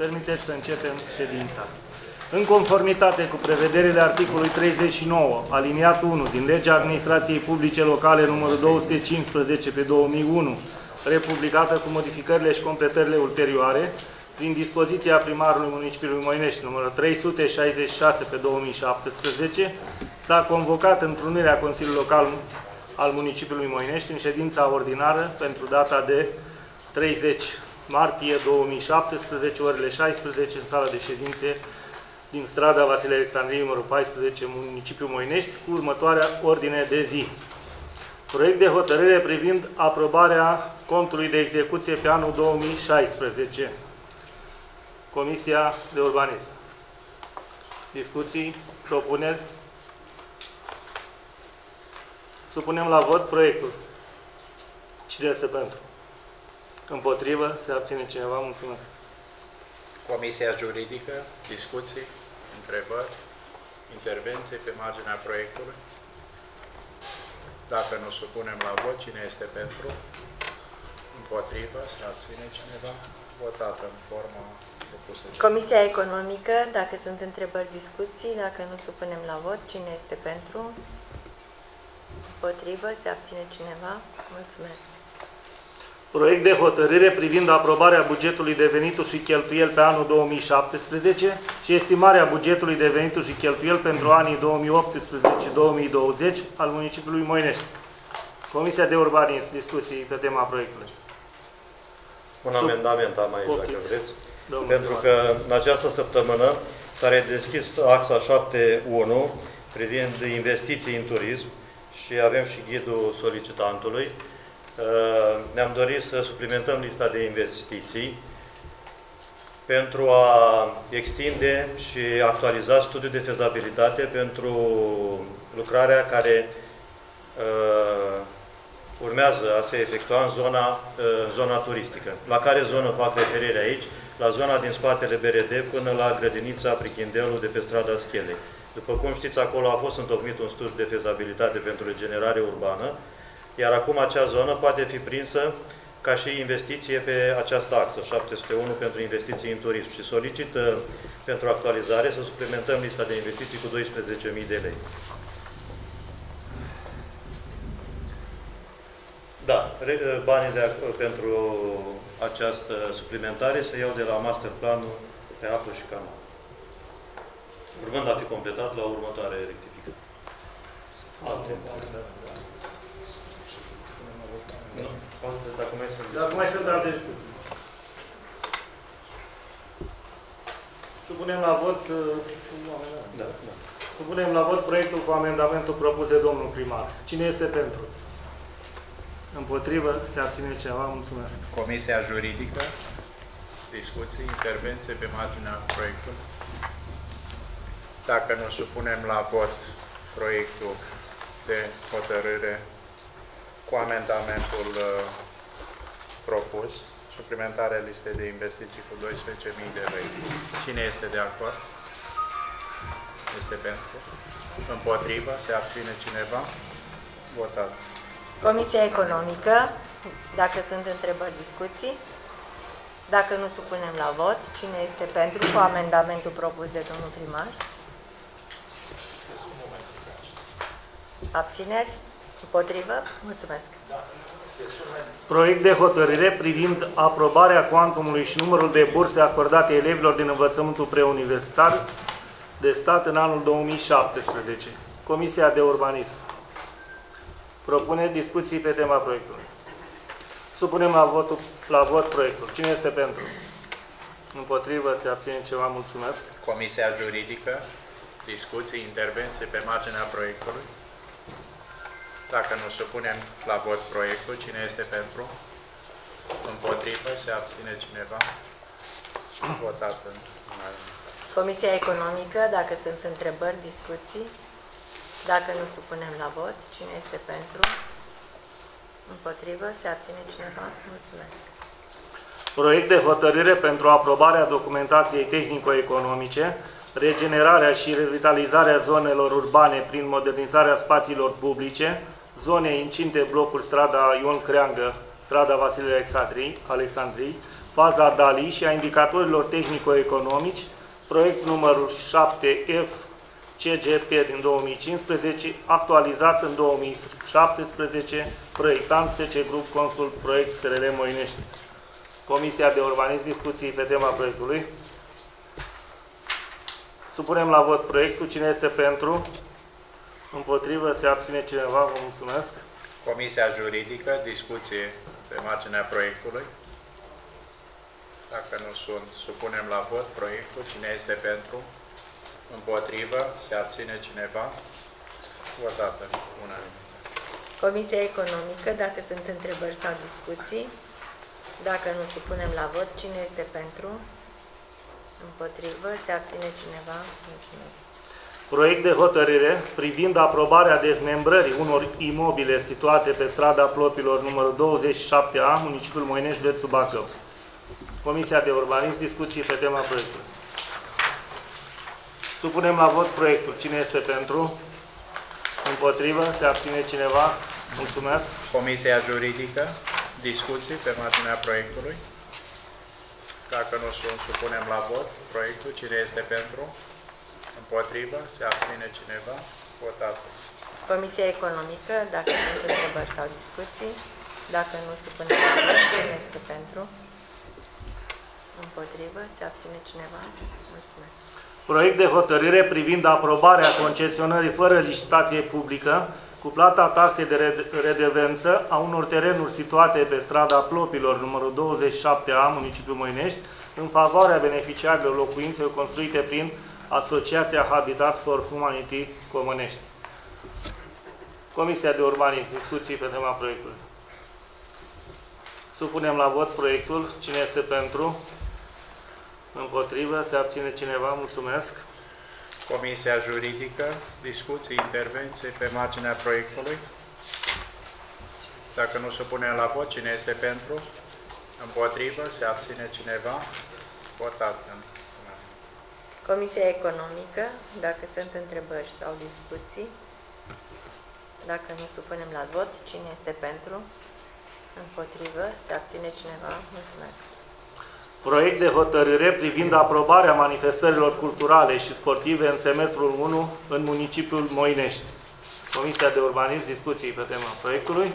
permiteți să începem ședința. În conformitate cu prevederile articolului 39, aliniatul 1 din Legea Administrației Publice Locale numărul 215 pe 2001, republicată cu modificările și completările ulterioare, prin dispoziția primarului municipiului Moinești numărul 366 pe 2017, s-a convocat întrunirea Consiliului Local al municipiului Moinești în ședința ordinară pentru data de 30 martie 2017, orele 16, în sala de ședințe din strada Vasile Alexandriei, numărul 14, municipiul Moinești, cu următoarea ordine de zi. Proiect de hotărâre privind aprobarea contului de execuție pe anul 2016. Comisia de Urbanism. Discuții, propuneri? Supunem la vot proiectul. Cine este pentru? Împotrivă? Se abține cineva? Mulțumesc. Comisia Juridică, discuții, întrebări, intervenții pe marginea proiectului. Dacă nu supunem la vot, cine este pentru? Împotrivă? Se abține cineva? Votată în forma propusă. Comisia Economică, dacă sunt întrebări, discuții, dacă nu supunem la vot, cine este pentru? Împotrivă? Se abține cineva? Mulțumesc. Proiect de hotărâre privind aprobarea bugetului de venituri și cheltuieli pe anul 2017 și estimarea bugetului de venituri și cheltuieli pentru anii 2018-2020 al municipiului Moinești. Comisia de Urbanism, discuții pe tema proiectului. Un amendament am aici, Poftiți, dacă vreți. domnul Pentru primar. că în această săptămână s-a redeschis axa 7.1 privind investiții în turism și avem și ghidul solicitantului. Ne-am dorit să suplimentăm lista de investiții pentru a extinde și actualiza studiul de fezabilitate pentru lucrarea care urmează a se efectua în zona turistică. La care zonă fac referire aici? La zona din spatele BRD până la grădinița Prichindelul de pe strada Schelei. După cum știți, acolo a fost întocmit un studiu de fezabilitate pentru regenerare urbană, iar acum acea zonă poate fi prinsă ca și investiție pe această axă, 701 pentru investiții în turism, și solicită pentru actualizare să suplimentăm lista de investiții cu 12.000 de lei. Da, banii pentru această suplimentare se iau de la masterplanul pe apă și canal, urmând a fi completat la următoare rectificare. Dacă mai sunt alte discuții. Supunem la vot Supunem la vot proiectul cu amendamentul propus de domnul primar. Cine este pentru? Împotrivă? Se abține ceva? Mulțumesc. Comisia Juridică, discuții, intervenții pe marginea proiectului. Dacă nu supunem la vot proiectul de hotărâre cu amendamentul propus, suplimentarea listei de investiții cu 12.000 de lei. Cine este de acord? Este pentru? Împotrivă? Se abține cineva? Votat. Comisia Economică, dacă sunt întrebări, discuții, dacă nu supunem la vot, cine este pentru cu amendamentul propus de domnul primar? Abțineri? Împotrivă? Mulțumesc. Proiect de hotărâre privind aprobarea cuantumului și numărul de burse acordate elevilor din învățământul preuniversitar de stat în anul 2017. Comisia de Urbanism. Propune discuții pe tema proiectului. Supunem la vot proiectul. Cine este pentru? Împotrivă? Se abține ceva? Mulțumesc. Comisia Juridică, discuții, intervenții pe marginea proiectului. Dacă nu supunem la vot proiectul, cine este pentru? Împotrivă? Se abține cineva? Votat în Comisia Economică, dacă sunt întrebări, discuții, dacă nu supunem la vot, cine este pentru? Împotrivă? Se abține cineva? Mulțumesc. Proiect de hotărâre pentru aprobarea documentației tehnico-economice, regenerarea și revitalizarea zonelor urbane prin modernizarea spațiilor publice, zone incinte blocuri strada Ion Creangă, strada Vasile Alexandriei, faza DALI și a indicatorilor tehnico-economici, proiect numărul 7F CGP din 2015, actualizat în 2017, proiectant SC Grup Consul Proiect SRL Moinești. Comisia de Urbanism, discuții pe tema proiectului. Supunem la vot proiectul. Cine este pentru? Împotrivă? Se abține cineva? Vă mulțumesc. Comisia Juridică, discuție pe marginea proiectului. Dacă nu sunt, supunem la vot proiectul. Cine este pentru? Împotrivă? Se abține cineva? Votată unanimitate. Comisia Economică, dacă sunt întrebări sau discuții. Dacă nu, supunem la vot. Cine este pentru? Împotrivă? Se abține cineva? Mulțumesc. Proiect de hotărâre privind aprobarea dezmembrării unor imobile situate pe strada Plopilor numărul 27A, municipiul Moinești, județul Bacău. Comisia de Urbanism, discuții pe tema proiectului. Supunem la vot proiectul. Cine este pentru? Împotrivă? Se abține cineva? Mulțumesc. Comisia Juridică, discuții pe marginea proiectului. Dacă nu sunt, supunem la vot proiectul. Cine este pentru? Împotrivă? Se abține cineva? Votat. Comisia Economică, dacă sunt întrebări sau discuții. Dacă nu, supunem la vot. Cine este pentru? Împotrivă? Se abține cineva? Mulțumesc. Proiect de hotărâre privind aprobarea concesionării fără licitație publică cu plata taxei de redevență a unor terenuri situate pe strada Plopilor numărul 27A, municipiul Moinești, în favoarea beneficiarilor locuințelor construite prin Asociația Habitat for Humanity Comănești. Comisia de Urbanism, discuții pe tema proiectului. Supunem la vot proiectul. Cine este pentru? Împotrivă? Se abține cineva? Mulțumesc. Comisia Juridică, discuții, intervenții pe marginea proiectului. Dacă nu supunem la vot, cine este pentru? Împotrivă? Se abține cineva? Votat. Comisia Economică, dacă sunt întrebări sau discuții. Dacă nu, supunem la vot. Cine este pentru? Împotrivă? Se abține cineva? Mulțumesc. Proiect de hotărâre privind aprobarea manifestărilor culturale și sportive în semestrul 1 în municipiul Moinești. Comisia de Urbanism, discuții pe tema proiectului.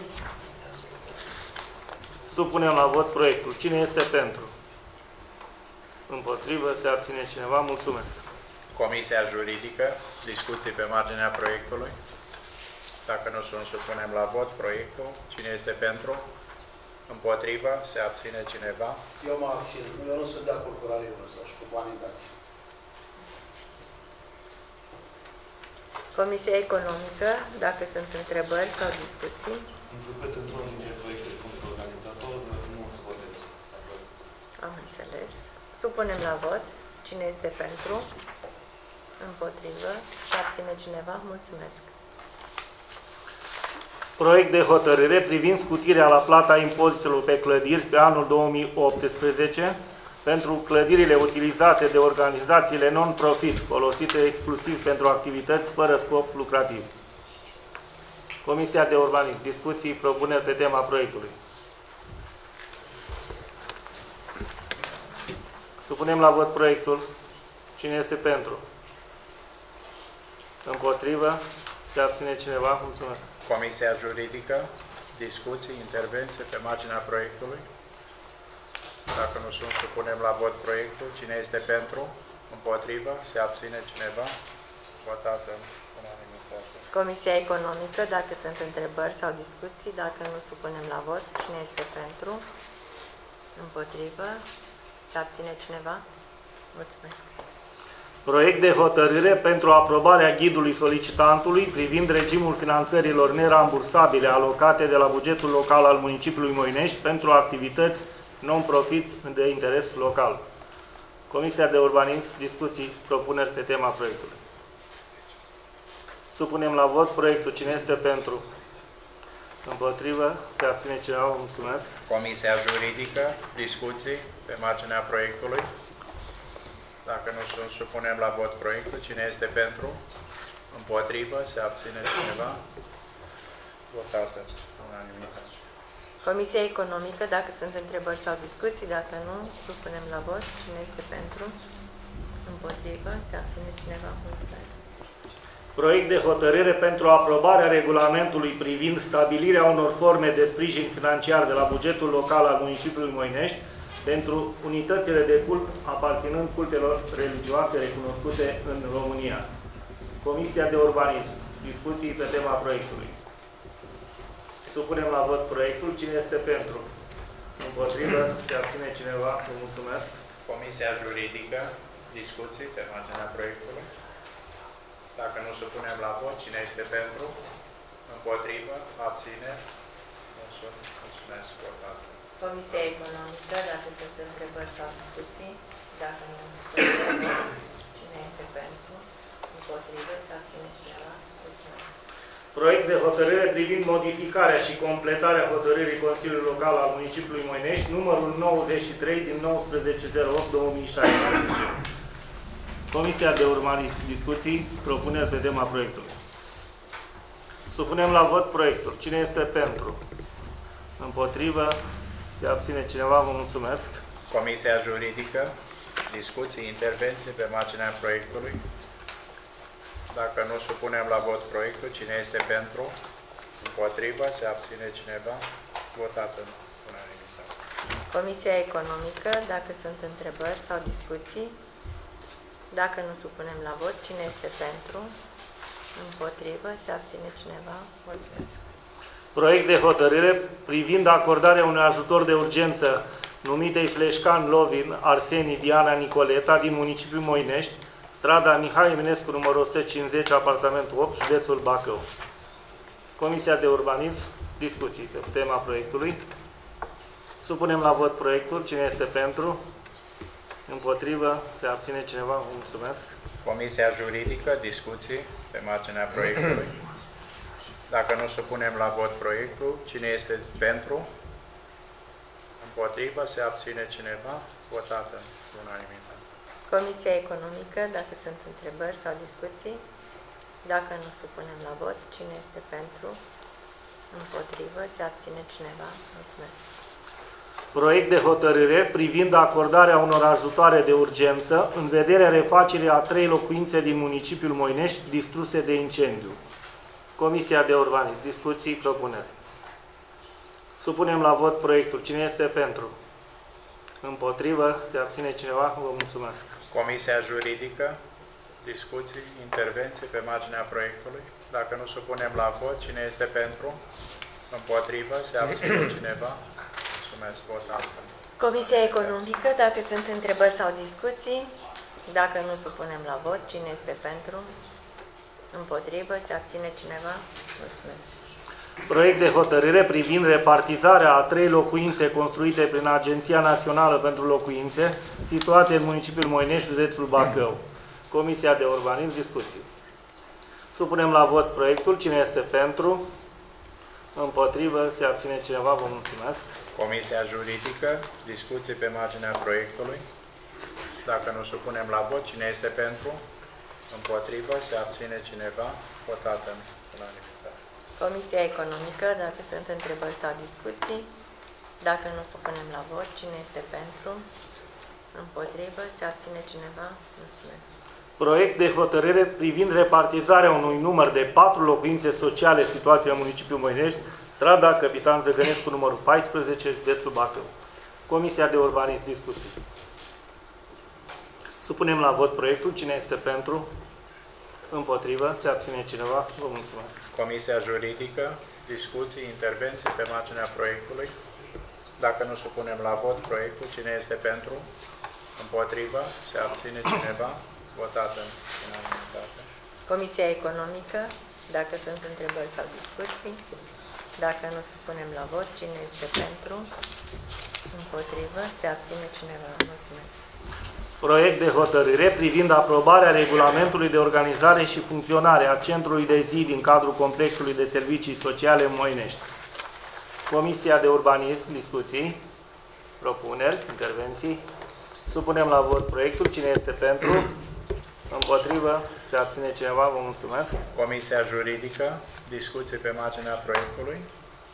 Supunem la vot proiectul. Cine este pentru? Împotrivă? Se abține cineva? Mulțumesc. Comisia Juridică, discuții pe marginea proiectului. Dacă nu sunt, supunem la vot proiectul. Cine este pentru? Împotrivă? Se abține cineva? Eu mă abțin. Eu nu sunt de acord cu raliul ăsta și cu banii dați. Comisia Economică, dacă sunt întrebări sau discuții. Întrucât într-unul dintre proiecte sunt organizator, nu o să votez. Am înțeles. Supunem la vot. Cine este pentru? Împotrivă? Se abține cineva? Mulțumesc. Proiect de hotărâre privind scutirea la plata impozitelor pe clădiri pe anul 2018 pentru clădirile utilizate de organizațiile non-profit, folosite exclusiv pentru activități fără scop lucrativ. Comisia de Urbanism, discuții, propuneri pe tema proiectului. Supunem la vot proiectul. Cine este pentru? Împotrivă? Se abține cineva? Mulțumesc. Comisia Juridică, discuții, intervenții pe marginea proiectului. Dacă nu sunt, supunem la vot proiectul. Cine este pentru? Împotrivă? Se abține cineva? Votat în unanimitate. Comisia Economică, dacă sunt întrebări sau discuții. Dacă nu, supunem la vot. Cine este pentru? Împotrivă? Se abține cineva? Mulțumesc. Proiect de hotărâre pentru aprobarea ghidului solicitantului privind regimul finanțărilor nerambursabile alocate de la bugetul local al municipiului Moinești pentru activități non-profit de interes local. Comisia de Urbanism, discuții, propuneri pe tema proiectului. Supunem la vot proiectul. Cine este pentru? Împotrivă? Se abține cineva? Mulțumesc. Comisia Juridică, discuții pe marginea proiectului. Dacă nu sunt, supunem la vot proiectul. Cine este pentru? Împotrivă? Se abține cineva? Votează unanimitate. Comisia Economică, dacă sunt întrebări sau discuții, dacă nu, supunem la vot. Cine este pentru? Împotrivă? Se abține cineva? Mulțumesc. Proiect de hotărâre pentru aprobarea regulamentului privind stabilirea unor forme de sprijin financiar de la bugetul local al municipiului Moinești pentru unitățile de cult aparținând cultelor religioase recunoscute în România. Comisia de Urbanism. Discuții pe tema proiectului. Supunem la vot proiectul. Cine este pentru? Împotrivă? Se abține cineva? Vă mulțumesc. Comisia Juridică. Discuții pe marginea proiectului. Dacă nu supunem la vot, cine este pentru? Împotrivă? Abține? Mulțumesc. Votat. Comisia Economică, dacă sunt întrebări sau discuții, dacă nu supunem la vot, cine este pentru? Împotrivă? Se abține cineva? Mulțumesc. Proiect de hotărâre privind modificarea și completarea hotărârii Consiliului Local al municipiului Moinești, numărul 93 din 19.08.2016. Comisia de Urbanism. Discuții, propuneri pe tema proiectului. Supunem la vot proiectul. Cine este pentru? Împotrivă? Se abține cineva? Vă mulțumesc. Comisia Juridică. Discuții, intervenții pe marginea proiectului. Dacă nu supunem la vot proiectul, cine este pentru? Împotrivă? Se abține cineva? Votat în unanimitate. Comisia Economică, dacă sunt întrebări sau discuții, dacă nu supunem la vot, cine este pentru? Împotrivă? Se abține cineva? Mulțumesc. Proiect de hotărâre privind acordarea unui ajutor de urgență numitei Fleșcan Lovin Arsenii Diana Nicoleta din municipiul Moinești, strada Mihai Eminescu, numărul 150, apartamentul 8, județul Bacău. Comisia de Urbanism. Discuții pe tema proiectului. Supunem la vot proiectul. Cine este pentru? Împotrivă? Se abține cineva? Vă mulțumesc. Comisia Juridică. Discuții pe marginea proiectului. Dacă nu supunem la vot proiectul, cine este pentru? Împotrivă? Se abține cineva? Votată în unanimitate. Comisia Economică, dacă sunt întrebări sau discuții, dacă nu supunem la vot, cine este pentru? Împotrivă? Se abține cineva? Mulțumesc. Proiect de hotărâre privind acordarea unor ajutoare de urgență în vederea refacerii a 3 locuințe din municipiul Moinești distruse de incendiu. Comisia de Urbanism. Discuții, propuneri. Supunem la vot proiectul. Cine este pentru? Împotrivă? Se abține cineva? Vă mulțumesc. Comisia Juridică. Discuții, intervenții pe marginea proiectului. Dacă nu supunem la vot, cine este pentru? Împotrivă? Se abține cineva? Mulțumesc. Votat. Comisia Economică, dacă sunt întrebări sau discuții, dacă nu supunem la vot, cine este pentru? Împotrivă? Se abține cineva? Mulțumesc. Proiect de hotărâre privind repartizarea a 3 locuințe construite prin Agenția Națională pentru Locuințe, situate în municipiul Moinești, județul Bacău. Comisia de Urbanism. Discuții. Supunem la vot proiectul. Cine este pentru? Împotrivă? Se abține cineva? Vă mulțumesc. Comisia Juridică. Discuții pe marginea proiectului. Dacă nu supunem la vot, cine este pentru? Împotrivă? Se abține cineva? Votată în unanimitate. Comisia Economică, dacă sunt întrebări sau discuții, dacă nu supunem la vot, cine este pentru? Împotrivă? Se abține cineva? Mulțumesc. Proiect de hotărâre privind repartizarea unui număr de 4 locuințe sociale situate în municipiul Moinești, strada Capitan Zăgănescu, numărul 14, județul Bacău. Comisia de Urbanism. Discuții. Supunem la vot proiectul. Cine este pentru? Împotrivă? Se abține cineva? Vă mulțumesc. Comisia Juridică. Discuții, intervenții pe marginea proiectului. Dacă nu supunem la vot proiectul, cine este pentru? Împotrivă? Se abține cineva? Votată în unanimitate. Comisia Economică, dacă sunt întrebări sau discuții, dacă nu supunem la vot, cine este pentru? Împotrivă? Se abține cineva? Mulțumesc. Proiect de hotărâre privind aprobarea regulamentului de organizare și funcționare a Centrului de Zi din cadrul Complexului de Servicii Sociale Moinești. Comisia de Urbanism. Discuții, propuneri, intervenții. Supunem la vot proiectul. Cine este pentru? Împotrivă? Se abține cineva? Vă mulțumesc. Comisia Juridică. Discuții pe marginea proiectului.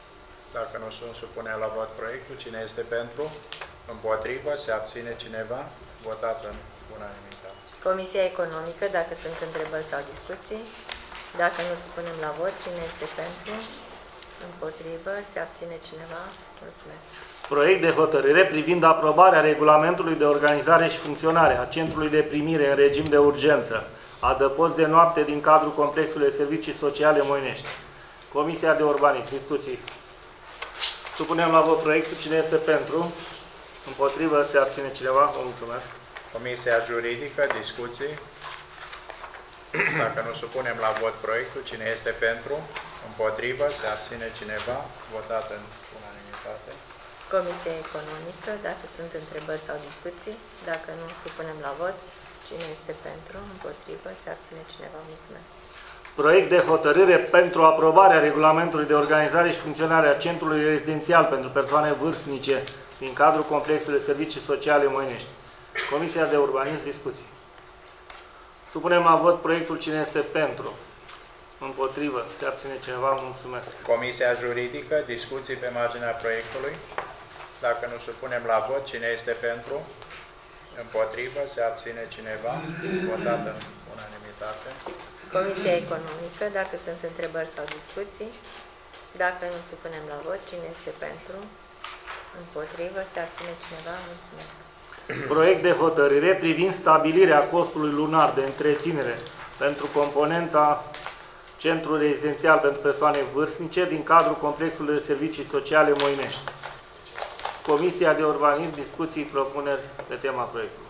Dacă nu sunt, supunem la vot proiectul. Cine este pentru? Împotrivă? Se abține cineva? Votat în unanimitate. Comisia Economică, dacă sunt întrebări sau discuții. Dacă nu, supunem la vot. Cine este pentru? Împotrivă? Se abține cineva? Mulțumesc. Proiect de hotărâre privind aprobarea regulamentului de organizare și funcționare a Centrului de Primire în regim de urgență, adăpost de noapte din cadrul Complexului de Servicii Sociale Moinești. Comisia de Urbanism. Discuții. Supunem la vot proiectul. Cine este pentru? Împotrivă? Se abține cineva? Vă mulțumesc. Comisia Juridică, discuții. Dacă nu, supunem la vot proiectul. Cine este pentru? Împotrivă? Se abține cineva? Votat în unanimitate. Comisia Economică, dacă sunt întrebări sau discuții. Dacă nu, supunem la vot. Cine este pentru? Împotrivă? Se abține cineva? Mulțumesc. Proiect de hotărâre pentru aprobarea regulamentului de organizare și funcționare a Centrului Rezidențial pentru persoane vârstnice din cadrul Complexului de Servicii Sociale Moinești. Comisia de Urbanism, discuții. Supunem la vot proiectul. Cine este pentru? Împotrivă? Se abține cineva? Mulțumesc. Comisia Juridică, discuții pe marginea proiectului. Dacă nu, supunem la vot. Cine este pentru? Împotrivă? Se abține cineva? Votat în unanimitate. Comisia Economică, dacă sunt întrebări sau discuții. Dacă nu, supunem la vot. Cine este pentru? Împotrivă? Se abține cineva? Mulțumesc. Proiect de hotărâre privind stabilirea costului lunar de întreținere pentru componenta Centru Rezidențial pentru persoane vârstnice din cadrul Complexului de Servicii Sociale Moinești. Comisia de Urbanism, discuții, propuneri pe tema proiectului.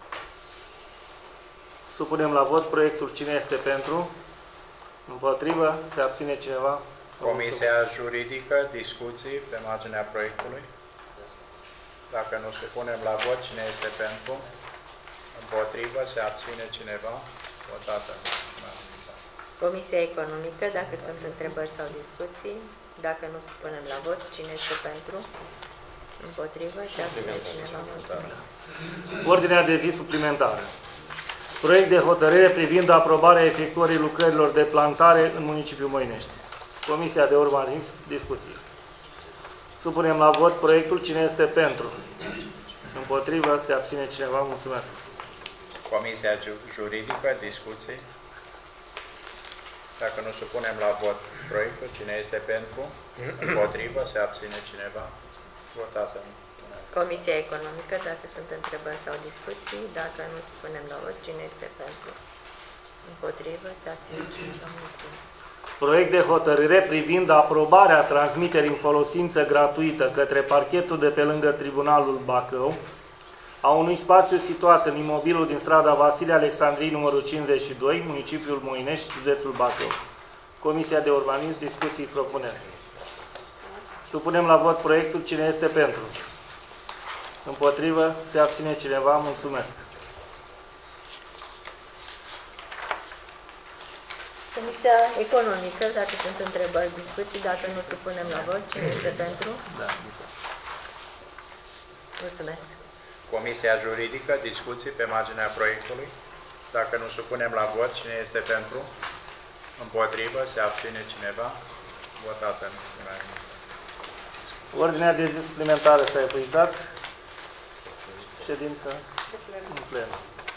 Supunem la vot proiectul. Cine este pentru? Împotrivă? Se abține cineva? Comisia Juridică, discuții pe marginea proiectului. Dacă nu, supunem la vot. Cine este pentru? Împotrivă? Se abține cineva? Votată. Comisia Economică, dacă sunt întrebări sau discuții. Dacă nu, supunem la vot. Cine este pentru? Împotrivă? Se abține cineva? Mulțumesc. Ordinea de zi suplimentară. Proiect de hotărâre privind aprobarea efectuării lucrărilor de plantare în municipiul Moinești. Comisia de Urbanism, discuții. Supunem la vot proiectul. Cine este pentru? Împotrivă? Se abține cineva? Mulțumesc. Comisia Juridică, discuții. Dacă nu, supunem la vot proiectul. Cine este pentru? Împotrivă? Se abține cineva? Votată. Comisia Economică, dacă sunt întrebări sau discuții. Dacă nu, supunem la vot. Cine este pentru? Împotrivă? Se abține cineva? Mulțumesc. Proiect de hotărâre privind aprobarea transmiterii în folosință gratuită către parchetul de pe lângă Tribunalul Bacău a unui spațiu situat în imobilul din strada Vasile Alexandrii, numărul 52, municipiul Moinești, județul Bacău. Comisia de Urbanism, discuții, propuneri. Supunem la vot proiectul. Cine este pentru? Împotrivă? Se abține cineva? Mulțumesc. Comisia Economică, dacă sunt întrebări, discuții. Dacă nu, supunem la vot. Cine este pentru? Da. Mulțumesc. Comisia Juridică, discuții pe marginea proiectului. Dacă nu, supunem la vot. Cine este pentru? Împotrivă? Se abține cineva? Votată în unanimitate. Ordinea de zi suplimentară s-a epuizat. Ședință în plen.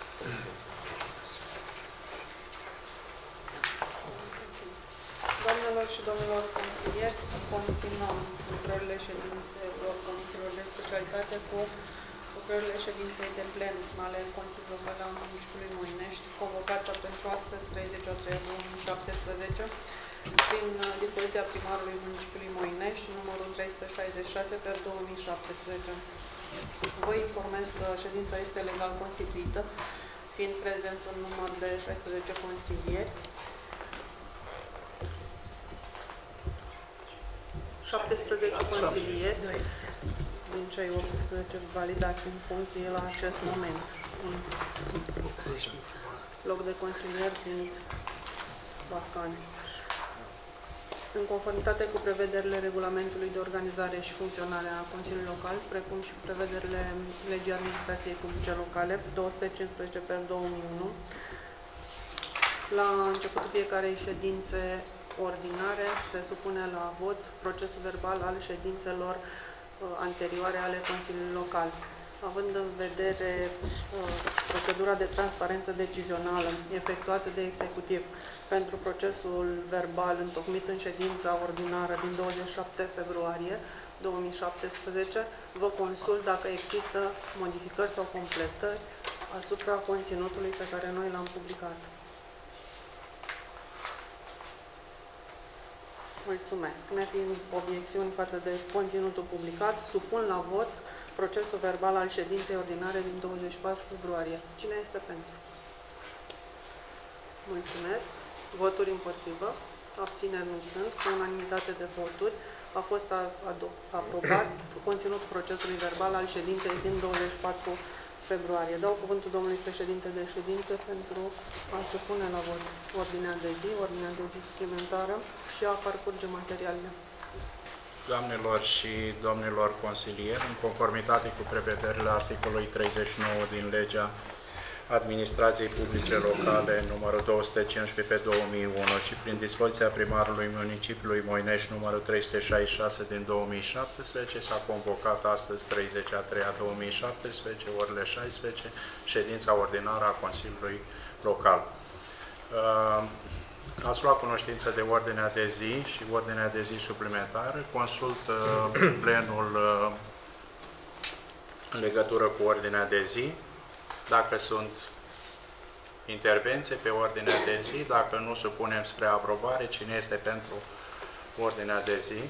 Doamnelor și domnilor consilieri, continuăm lucrările ședințelor comisiilor de specialitate cu lucrările ședinței de plen ale Consiliului Local al Municipiului Moinești, convocată pentru astăzi, 30/3/2017, prin dispoziția primarului Municipiului Moinești, numărul 366/2017. Vă informez că ședința este legal constituită, fiind prezent un număr de 16 consilieri, 17 consilieri din cei 18 validați în funcție la acest moment. Un loc de consilier fiind vacant. În conformitate cu prevederile regulamentului de organizare și funcționare a Consiliului Local, precum și cu prevederile legii administrației publice locale 215/2001, la începutul fiecarei ședințe ordinare se supune la vot procesul verbal al ședințelor anterioare ale Consiliului Local. Având în vedere procedura de transparență decizională efectuată de executiv pentru procesul verbal întocmit în ședința ordinară din 27 februarie 2017, vă consult dacă există modificări sau completări asupra conținutului pe care noi l-am publicat. Mulțumesc. Nefiind obiecțiuni față de conținutul publicat, supun la vot procesul verbal al ședinței ordinare din 24 februarie. Cine este pentru? Mulțumesc. Voturi împotrivă. Abțineri nu sunt. Cu unanimitate de voturi a fost aprobat conținutul procesului verbal al ședinței din 24 februarie. Dau cuvântul domnului președinte de ședință pentru a supune la vot ordinea de zi suplimentară și a parcurge materialele. Doamnelor și domnilor consilieri, în conformitate cu prevederile articolului 39 din legea Administrației Publice Locale numărul 215 pe 2001 și prin dispoziția primarului municipiului Moinești numărul 366 din 2017 s-a convocat astăzi 30/3/2017, orele 16, ședința ordinară a Consiliului Local. Ați luat cunoștință de ordinea de zi și ordinea de zi suplimentară. Consult plenul în legătură cu ordinea de zi. Dacă sunt intervenții pe ordinea de zi, dacă nu, supunem spre aprobare. Cine este pentru ordinea de zi?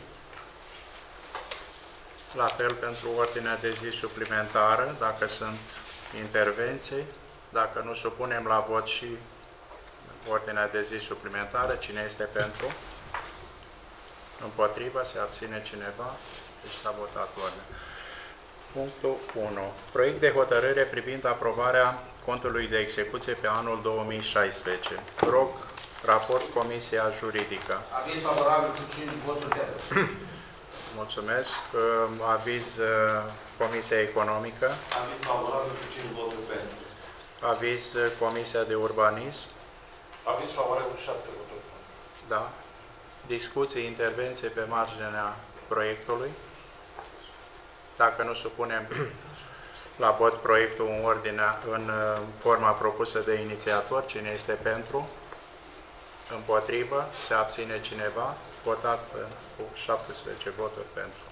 La fel pentru ordinea de zi suplimentară, dacă sunt intervenții. Dacă nu, supunem la vot și ordinea de zi suplimentară. Cine este pentru? Împotrivă? Se abține cineva? Deci s-a votat ordinea. Punctul 1. Proiect de hotărâre privind aprobarea contului de execuție pe anul 2016. Rog, raport Comisia Juridică. Aviz favorabil cu 5 voturi pentru. Mulțumesc. Aviz Comisia Economică. Aviz favorabil cu 5 voturi pentru. Aviz Comisia de Urbanism. Aviz favorabil cu 7 voturi pentru. Da. Discuții, intervenții pe marginea proiectului. Dacă nu, supunem la vot proiectul în forma propusă de inițiator. Cine este pentru? Împotrivă? Se abține cineva? Votat cu 17 voturi pentru.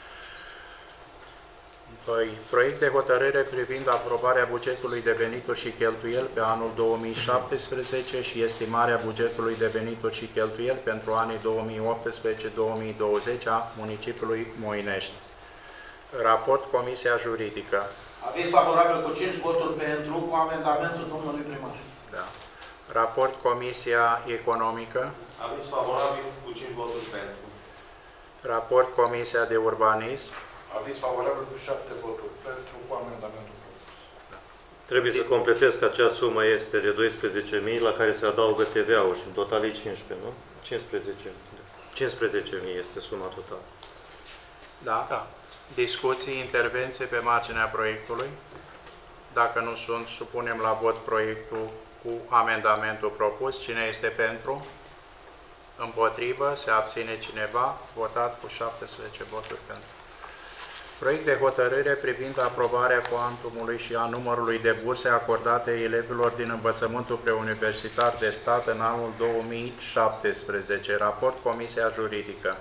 2. Proiect de hotărâre privind aprobarea bugetului de venituri și cheltuieli pe anul 2017 și estimarea bugetului de venituri și cheltuieli pentru anii 2018-2020 a municipiului Moinești. Raport Comisia Juridică. Aviz favorabil cu 5 voturi pentru, cu amendamentul domnului primar. Da. Raport Comisia Economică. Aviz favorabil cu 5 voturi pentru. Raport Comisia de Urbanism. Aviz favorabil cu 7 voturi pentru, cu amendamentul propus. Da. Trebuie să completez că acea sumă este de 12.000, la care se adaugă TVA-ul și în total e 15, nu? 15.000 este suma totală. Da? Da. Discuții, intervenții pe marginea proiectului. Dacă nu sunt, supunem la vot proiectul cu amendamentul propus. Cine este pentru? Împotrivă? Se abține cineva? Votat cu 17 voturi pentru. Proiect de hotărâre privind aprobarea cuantumului și a numărului de burse acordate elevilor din învățământul preuniversitar de stat în anul 2017. Raport Comisia Juridică.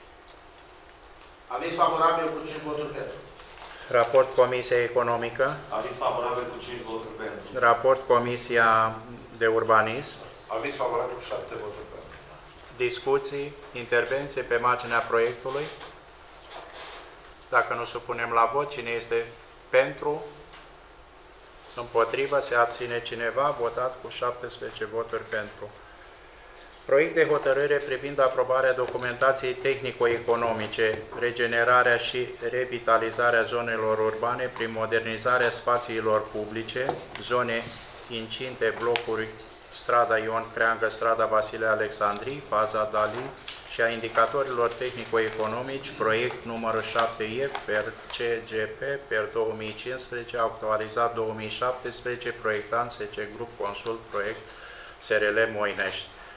Aviz favorabil cu 5 voturi pentru. Raport Comisia Economică. Aviz favorabil cu 5 voturi pentru. Raport Comisia de Urbanism. Aviz favorabil cu 7 voturi pentru. Discuții, intervenții pe marginea proiectului. Dacă nu supunem la vot, cine este pentru? Împotrivă? Se abține cineva? Votat cu 17 voturi pentru. Proiect de hotărâre privind aprobarea documentației tehnico-economice, regenerarea și revitalizarea zonelor urbane prin modernizarea spațiilor publice, zone incinte, blocuri, strada Ion Creangă, strada Vasile Alexandrii, faza Dali și a indicatorilor tehnico-economici, proiect numărul 7E, per CGP, per 2015, actualizat 2017, proiectant SC Grup Consult, proiect SRL Moinești.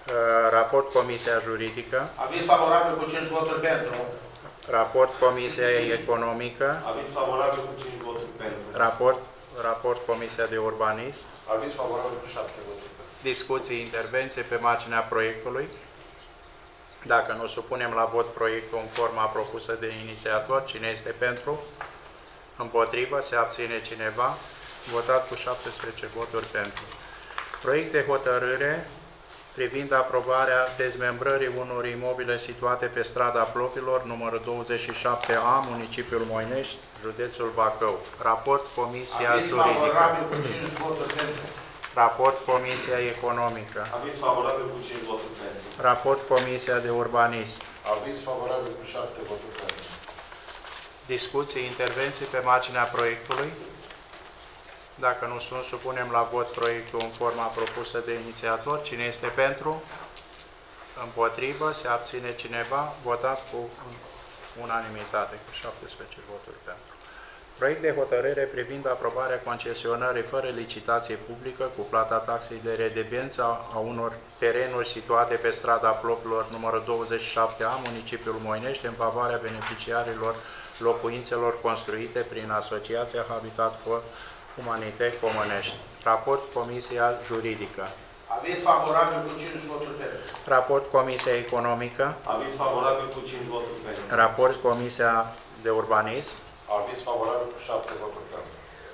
Raport Comisia Juridică. Aviz favorabil cu 5 voturi pentru. Raport Comisia Economică. Aviz favorabil cu 5 voturi pentru. Raport Comisia de Urbanism. Aviz favorabil cu 7 voturi pentru. Discuții, intervenții pe marginea proiectului. Dacă nu supunem la vot proiectul în forma propusă de inițiator, cine este pentru? Împotrivă? Se abține cineva? Votat cu 17 voturi pentru. Proiect de hotărâre privind aprobarea dezmembrării unor imobile situate pe strada Plopilor, numărul 27A, municipiul Moinești, județul Bacău. Raport Comisia Juridică. Aviz favorabil cu 5 voturi pentru. Raport Comisia Economică. Aviz favorabil cu 5 voturi pentru. Raport Comisia de Urbanism. Aviz favorabil cu 7 voturi pentru. Discuții, intervenții pe marginea proiectului. Dacă nu sunt, supunem la vot proiectul în forma propusă de inițiator. Cine este pentru? Împotrivă? Se abține cineva? Votat cu unanimitate, cu 17 voturi pentru. Proiect de hotărâre privind aprobarea concesionării fără licitație publică cu plata taxei de redebență a unor terenuri situate pe strada Plopilor numărul 27A, municipiul Moinești, în favoarea beneficiarilor locuințelor construite prin Asociația Habitat for Humanități Comănești. Raport Comisia Juridică. Aviz favorabil cu 5 voturi pentru. Raport Comisia Economică. Aviz favorabil cu 5 voturi pentru. Raport Comisia de Urbanism. Aviz favorabil cu 7 voturi pentru.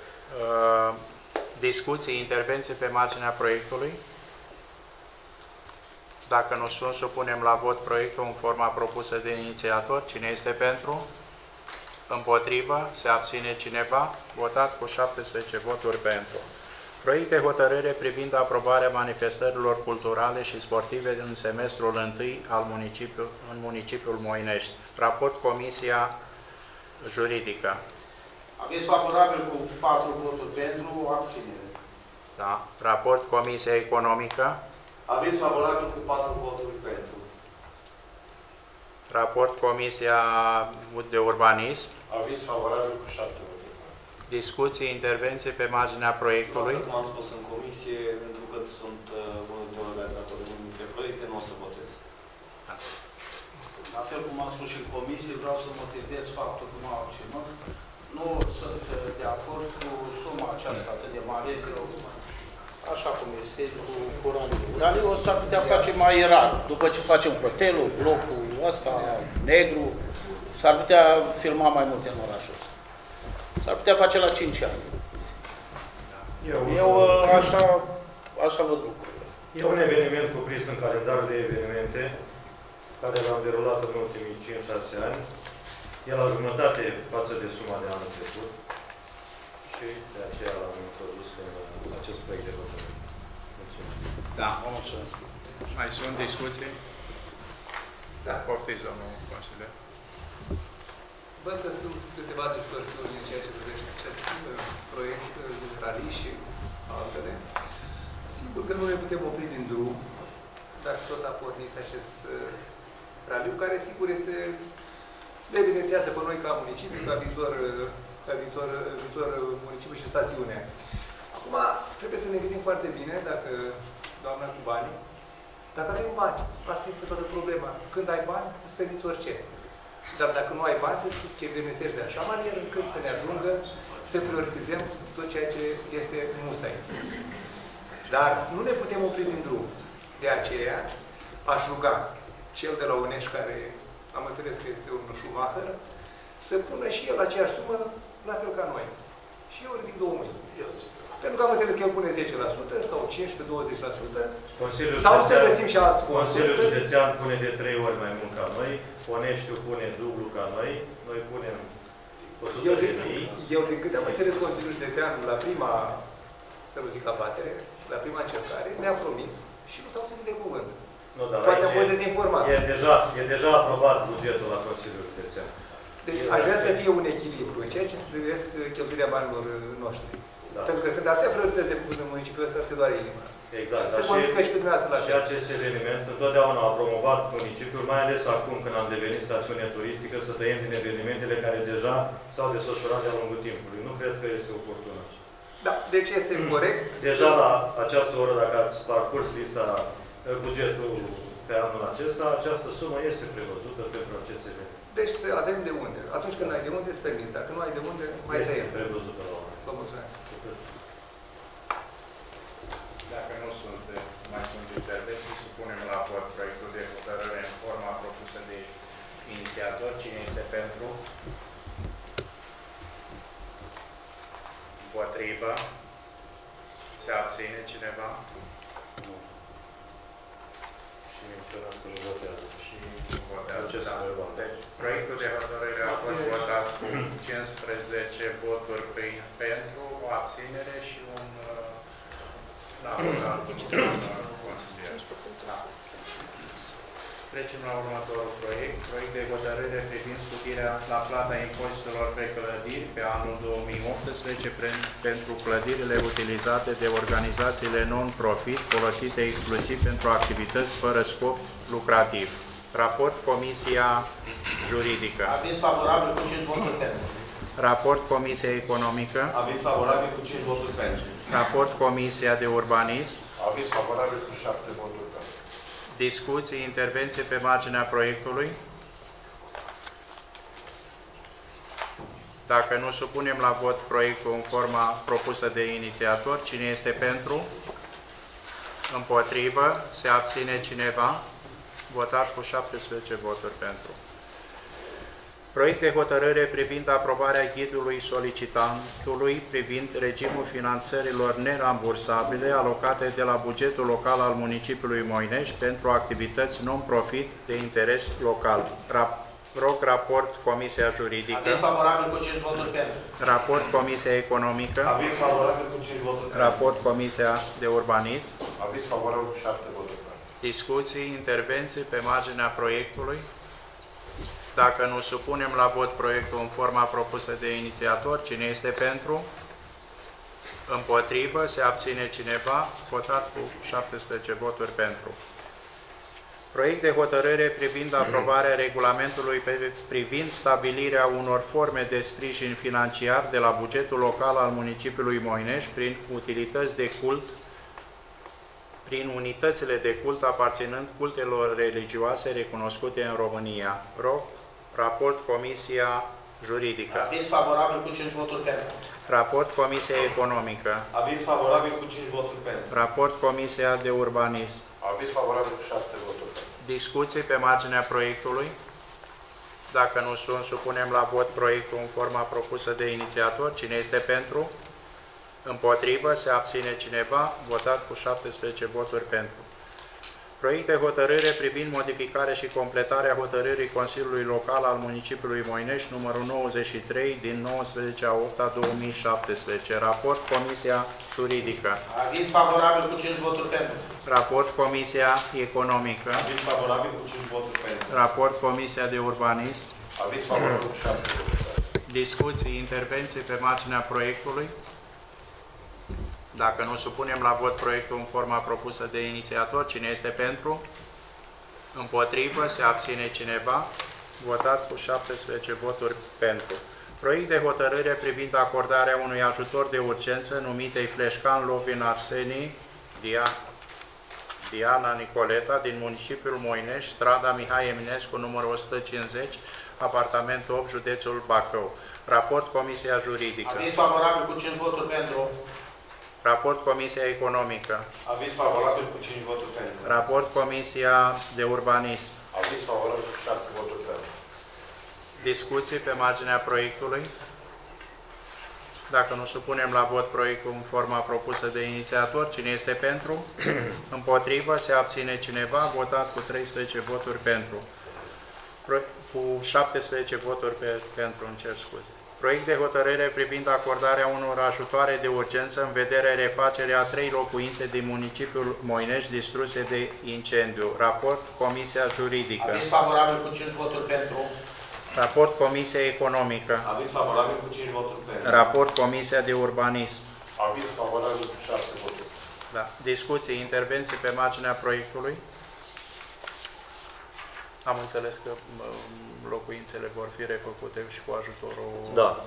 Discuții, intervenții pe marginea proiectului. Dacă nu sunt, supunem la vot proiectul în forma propusă de inițiator. Cine este pentru? Împotrivă? Se abține cineva? Votat cu 17 voturi pentru. Proiect de hotărâre privind aprobarea manifestărilor culturale și sportive în semestrul 1 al municipiul Moinești. Raport Comisia Juridică. Aviz favorabil cu 4 voturi pentru, abținere. Da. Raport Comisia Economică. Aviz favorabil cu 4 voturi pentru. Raport Comisia de Urbanism. Aviz favorabil cu 7 voturi. Discuții, intervenții pe marginea proiectului. Cum am spus în comisie, pentru că sunt unul dintre organizatori dintre proiecte, nu o să votez. La fel cum am spus și în comisie, vreau să motivez faptul că nu sunt de acord cu suma aceasta atât de mare, că așa cum este cu raliul. Raliul s-ar putea face mai rar. După ce facem hotelul, blocul ăsta, negru, s-ar putea filma mai multe în orașul ăsta. S-ar putea face la 5 ani. Eu așa văd lucrurile. E un eveniment cuprins în calendarul de evenimente care l-am derulat în ultimii 5-6 ani. E la jumătate față de suma de anul trecut și de aceea l-am introdus în acest proiect de hotărâre. Mulțumesc. Da, vă mulțumesc. Mai sunt discuții? Da. Poftiți, domnul consilier. Văd că sunt câteva distorsiuni în ceea ce privește acest proiect de rally și altele. Sigur că nu ne putem opri din drum, dacă tot a pornit acest raliu, care sigur este, ne evidențiază pe noi ca municipiu, ca viitor municipiu și stațiune. Acum, trebuie să ne gândim foarte bine, dacă doamna cu bani, dacă avem bani, asta este toată problema. Când ai bani, îți permiți orice. Dar dacă nu ai bani, îți cheltuiești de așa manieră încât să ne ajungă să prioritizăm tot ceea ce este musai. Dar nu ne putem opri din drum. De aceea, aș ruga cel de la Unești, care am înțeles că este un Schumacher, să pună și el aceeași sumă, la fel ca noi. Și eu ridic 2 mâini. Pentru că am înțeles că el pune 10% sau 15-20%, sau să găsim și alți sponsori. Consiliul Județean pune de 3 ori mai mult ca noi, Oneștiul pune dublu ca noi punem 100.000. Eu, din câte am înțeles, Consiliul Județean, la prima, să nu zic abatere, la prima încercare, ne-a promis și nu s-au ținut de cuvânt. Nu, dar poate am fost dezinformat. E deja aprobat bugetul la Consiliul Județean. Deci aș vrea să fie un echilibru în ceea ce se privesc cheltuirea banilor noștri. Da. Pentru că sunt atâtea priorități de în municipiul ăsta, te doare inima. Exact. Se convincă și pe dumneavoastră la fel. Și acest eveniment întotdeauna a promovat municipiul, mai ales acum când am devenit stațiune turistică, să tăiem din evenimentele care deja s-au desfășurat de-a lungul timpului. Nu cred că este oportună. Da, deci este corect. Deja la această oră, dacă ați parcurs lista bugetul pe anul acesta, această sumă este prevăzută pentru aceste evenimente. Deci să avem de unde. Atunci când ai de unde, îți permis. Dacă nu ai de unde, mai tăiem. Este prevăzută la urmă. Vă mulțumesc. Dacă nu mai sunt intervenții, supunem la vot proiectul de hotărâre în forma propusă de inițiator. Cine este pentru? Împotrivă? Se abține cineva? Nu. Și menționat că nu votează. Și nu votează. Da. Deci, proiectul de hotărâre a fost votat cu 15 voturi pentru, o abținere și un consilier. Da. Trecem la următorul proiect. Proiect de hotărâre privind scutirea la plata impozitelor pe clădiri pe anul 2018 pentru clădirile utilizate de organizațiile non-profit folosite exclusiv pentru activități fără scop lucrativ. Raport Comisia Juridică. Aviz favorabil cu 5 voturi pentru. Raport Comisia Economică. Aviz favorabil cu 5 voturi pentru. Raport Comisia de Urbanism. Aviz favorabil cu 7 voturi pentru. Discuții, intervenții pe marginea proiectului. Dacă nu supunem la vot proiectul în forma propusă de inițiator, cine este pentru? Împotrivă? Se abține cineva? Votat cu 17 voturi pentru. Proiect de hotărâre privind aprobarea ghidului solicitantului privind regimul finanțărilor nerambursabile alocate de la bugetul local al municipiului Moinești pentru activități non-profit de interes local. Rog raport Comisia Juridică. Aviz favorabil cu 5 voturi pentru. Raport Comisia Economică. Aviz favorabil cu 5 voturi pentru. Raport Comisia de Urbanism. Aviz favorabil cu 7 voturi pentru. Discuții, intervenții pe marginea proiectului. Dacă nu supunem la vot proiectul în forma propusă de inițiator, cine este pentru? Împotrivă? Se abține cineva? Votat cu 17 voturi pentru. Proiect de hotărâre privind aprobarea regulamentului privind stabilirea unor forme de sprijin financiar de la bugetul local al municipiului Moinești prin utilități de cult, prin unitățile de cult aparținând cultelor religioase recunoscute în România. Rog, raport Comisia Juridică. Aviz favorabil cu 5 voturi pentru. Raport Comisia Economică. Aviz favorabil cu 5 voturi pentru. Raport Comisia de Urbanism. Aviz favorabil cu 7 voturi pentru. Discuții pe marginea proiectului. Dacă nu sunt, supunem la vot proiectul în forma propusă de inițiator. Cine este pentru? Împotrivă? Se abține cineva? Votat cu 17 voturi pentru. Proiect de hotărâre privind modificarea și completarea hotărârii Consiliului Local al municipiului Moinești, numărul 93, din 19/8/2017. Raport Comisia Juridică. Aviz favorabil cu 5 voturi pentru. Raport Comisia Economică. Aviz favorabil cu 5 voturi pentru. Raport Comisia de Urbanism. Aviz favorabil cu 7 voturi pentru. Discuții, intervenții pe marginea proiectului. Dacă nu supunem la vot proiectul în forma propusă de inițiator, cine este pentru? Împotrivă? Se abține cineva? Votat cu 17 voturi pentru. Proiect de hotărâre privind acordarea unui ajutor de urgență numitei Fleșcan Lovin Arsenii Diana Nicoleta din municipiul Moinești, strada Mihai Eminescu, numărul 150, apartamentul 8, județul Bacău. Raport Comisia Juridică. Aviz favorabil cu 5 voturi pentru. Raport Comisia Economică. Aviz favorabil cu 5 voturi pentru. Raport Comisia de Urbanism. Aviz favorabil cu 7 voturi pentru. Discuții pe marginea proiectului. Dacă nu supunem la vot proiectul în forma propusă de inițiator, cine este pentru? Împotrivă? Se abține cineva? Votat cu 13 voturi pentru. Cu 17 voturi pentru, îmi cer scuze. Proiect de hotărâre privind acordarea unor ajutoare de urgență în vederea refacerii a 3 locuințe din municipiul Moinești distruse de incendiu. Raport Comisia Juridică. Aviz favorabil cu 5 voturi pentru. Raport Comisia Economică. Aviz favorabil cu 5 voturi pentru. Raport Comisia de Urbanism. Aviz favorabil cu 7 voturi. Da. Discuții, intervenții pe marginea proiectului. Am înțeles că locuințele vor fi refăcute și cu ajutorul... Da.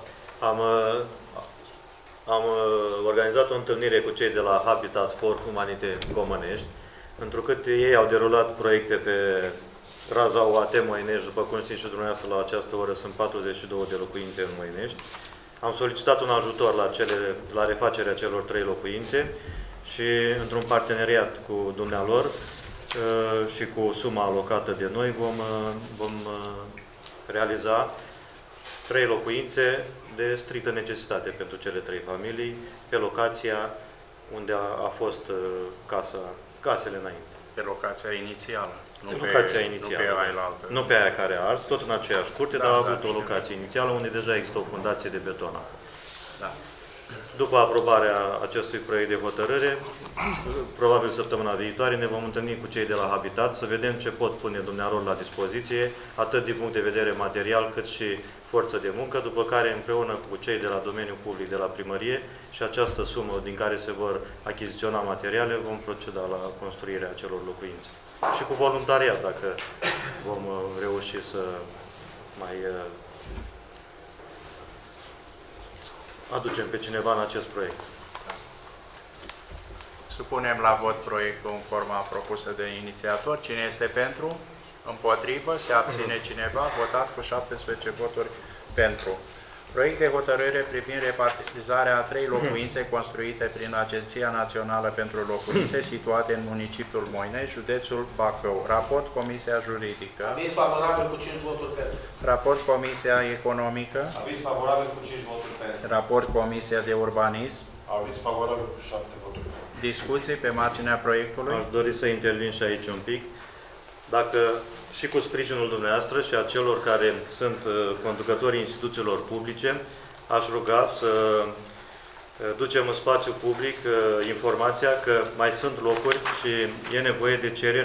Am organizat o întâlnire cu cei de la Habitat for Humanite Comănești, întrucât ei au derulat proiecte pe raza UAT Moinești, după cum știți și dumneavoastră, la această oră sunt 42 de locuințe în Moinești. Am solicitat un ajutor la refacerea celor 3 locuințe și într-un parteneriat cu dumnealor și cu suma alocată de noi vom realiza 3 locuințe de strictă necesitate pentru cele 3 familii, pe locația unde a fost casele înainte. Pe locația inițială. Nu Nu pe aia care a ars, tot în aceeași curte, dar a avut o locație inițială unde deja există o fundație de beton. Da. După aprobarea acestui proiect de hotărâre, probabil săptămâna viitoare, ne vom întâlni cu cei de la Habitat să vedem ce pot pune dumnealor la dispoziție, atât din punct de vedere material, cât și forță de muncă, după care împreună cu cei de la domeniul public, de la primărie și această sumă din care se vor achiziționa materiale, vom proceda la construirea acelor locuințe. Și cu voluntariat, dacă vom reuși să mai aducem pe cineva în acest proiect. Supunem la vot proiectul în forma propusă de inițiator. Cine este pentru? Împotrivă? Se abține cineva? Votat cu 17 voturi pentru. Proiect de hotărâre privind repartizarea a 3 locuințe construite prin Agenția Națională pentru Locuințe, situate în municipiul Moinești, județul Bacău. Raport Comisia Juridică. Aviz favorabil cu 5 voturi pentru. Raport Comisia Economică. Aviz favorabil cu 5 voturi pentru. Raport Comisia de Urbanism. Aviz favorabil cu 7 voturi pentru. Discuții pe marginea proiectului. Aș dori să intervin și aici un pic. Dacă și cu sprijinul dumneavoastră și a celor care sunt conducătorii instituțiilor publice, aș ruga să ducem în spațiu public informația că mai sunt locuri și e nevoie de cereri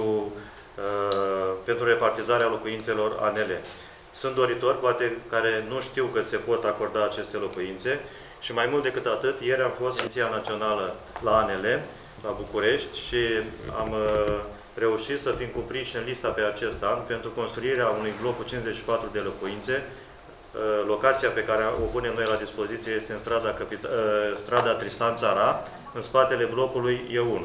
pentru repartizarea locuințelor ANL. Sunt doritori, poate, care nu știu că se pot acorda aceste locuințe și mai mult decât atât, ieri am fost în Agenția Națională la ANL, la București și am reușit să fim cuprinși în lista pe acest an pentru construirea unui bloc cu 54 de locuințe. Locația pe care o punem noi la dispoziție este în strada Tristan Țara, în spatele blocului E1.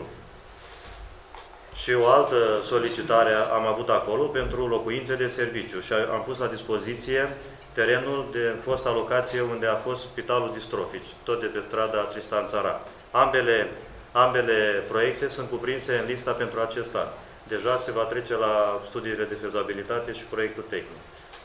Și o altă solicitare am avut acolo pentru locuințe de serviciu și am pus la dispoziție terenul de fosta locație unde a fost Spitalul Distrofici, tot de pe strada Tristan Țara. Ambele proiecte sunt cuprinse în lista pentru acest an. Deja se va trece la studiile de fezabilitate și proiectul tehnic.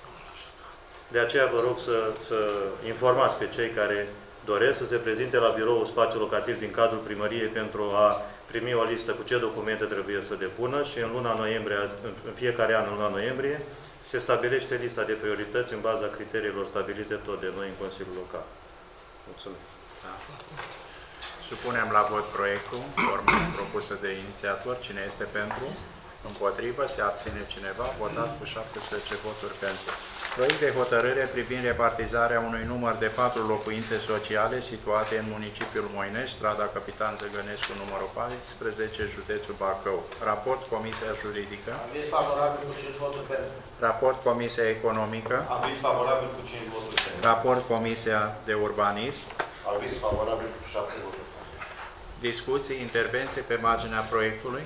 De aceea vă rog să informați pe cei care doresc să se prezinte la biroul spațiu locativ din cadrul primăriei pentru a primi o listă cu ce documente trebuie să depună și în luna noiembrie, în fiecare an, în luna noiembrie, se stabilește lista de priorități în baza criteriilor stabilite tot de noi în Consiliul Local. Mulțumesc. Da. Supunem la vot proiectul, forma propusă de inițiator. Cine este pentru? Împotrivă? Se abține cineva? Votat cu 17 voturi pentru. Proiect de hotărâre privind repartizarea unui număr de 4 locuințe sociale situate în municipiul Moinești, strada Capitan Zăgănescu, numărul 14, județul Bacău. Raport Comisia Juridică. Aviz favorabil cu 5 voturi pentru. Raport Comisia Economică. Aviz favorabil cu 5 voturi pentru. Raport Comisia de Urbanism. Aviz favorabil cu 7 voturi. Discuții, intervenții pe marginea proiectului?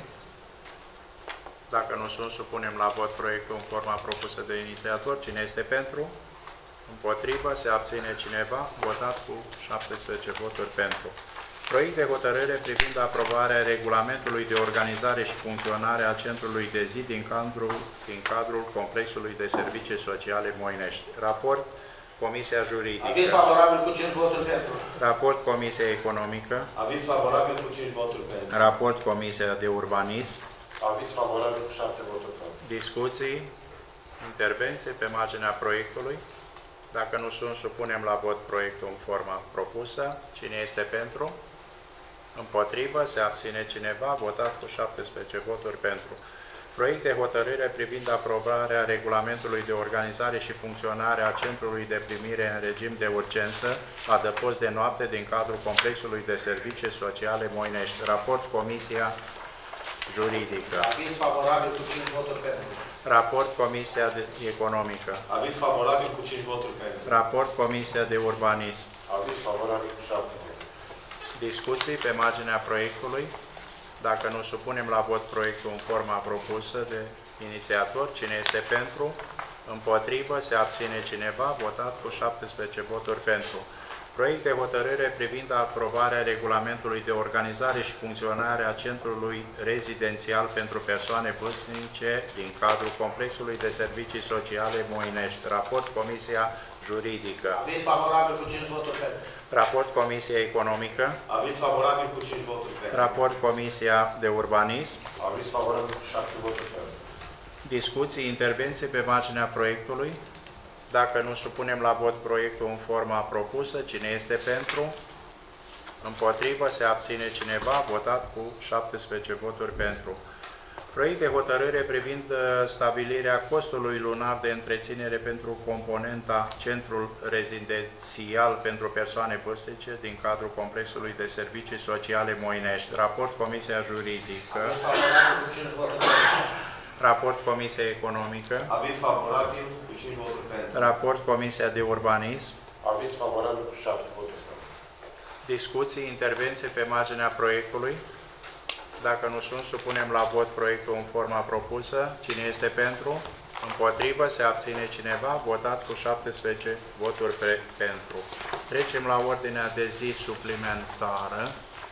Dacă nu sunt, supunem la vot proiectul în forma propusă de inițiator. Cine este pentru? Împotrivă? Se abține cineva? Votat cu 17 voturi pentru. Proiect de hotărâre privind aprobarea regulamentului de organizare și funcționare a Centrului de Zi din cadrul Complexului de Servicii Sociale Moinești. Raport Comisia Juridică. Aviz favorabil cu 5 voturi pentru. Raport Comisia Economică. Aviz favorabil cu 5 voturi pentru. Raport Comisia de Urbanism. Aviz favorabil cu 7 voturi pentru. Discuții, intervenții pe marginea proiectului. Dacă nu sunt, supunem la vot proiectul în forma propusă. Cine este pentru? Împotrivă? Se abține cineva? Votat cu 17 voturi pentru. Proiect de hotărâre privind aprobarea regulamentului de organizare și funcționare a Centrului de Primire în regim de urgență, adăpost de noapte din cadrul Complexului de Servicii Sociale Moinești. Raport Comisia Juridică. Aviz favorabil cu 5 voturi pentru. Raport Comisia Economică. Aviz favorabil cu 5 voturi pentru. Raport Comisia de Urbanism. Aviz favorabil cu 7 voturi. Discuții pe marginea proiectului. Dacă nu, supunem la vot proiectul în forma propusă de inițiator. Cine este pentru? Împotrivă? Se abține cineva? Votat cu 17 voturi pentru. Proiect de hotărâre privind aprobarea regulamentului de organizare și funcționare a Centrului Rezidențial pentru Persoane Vârstnice din cadrul Complexului de Servicii Sociale Moinești. Raport Comisia Juridică. Aviz favorabil cu 5 voturi pentru. Raport Comisia Economică. Aviz favorabil cu 5 voturi pentru. Raport Comisia de Urbanism. Aviz favorabil cu 7 voturi pentru. Discuții, intervenții pe marginea proiectului. Dacă nu, supunem la vot proiectul în forma propusă. Cine este pentru? Împotrivă? Se abține cineva? Votat cu 17 voturi pentru. Proiect de hotărâre privind stabilirea costului lunar de întreținere pentru componenta Centrul Rezidențial pentru Persoane Vârstnice din cadrul Complexului de Servicii Sociale Moinești. Raport Comisia Juridică. Aviz favorabil cu 5 voturi pentru. Raport Comisia Economică. Aviz favorabil cu 5 voturi pentru. Raport Comisia de Urbanism. Aviz favorabil cu 7 voturi pentru. Discuții, intervenții pe marginea proiectului. Dacă nu sunt, supunem la vot proiectul în forma propusă. Cine este pentru? Împotrivă? Se abține cineva? Votat cu 17 voturi pentru. Trecem la ordinea de zi suplimentară.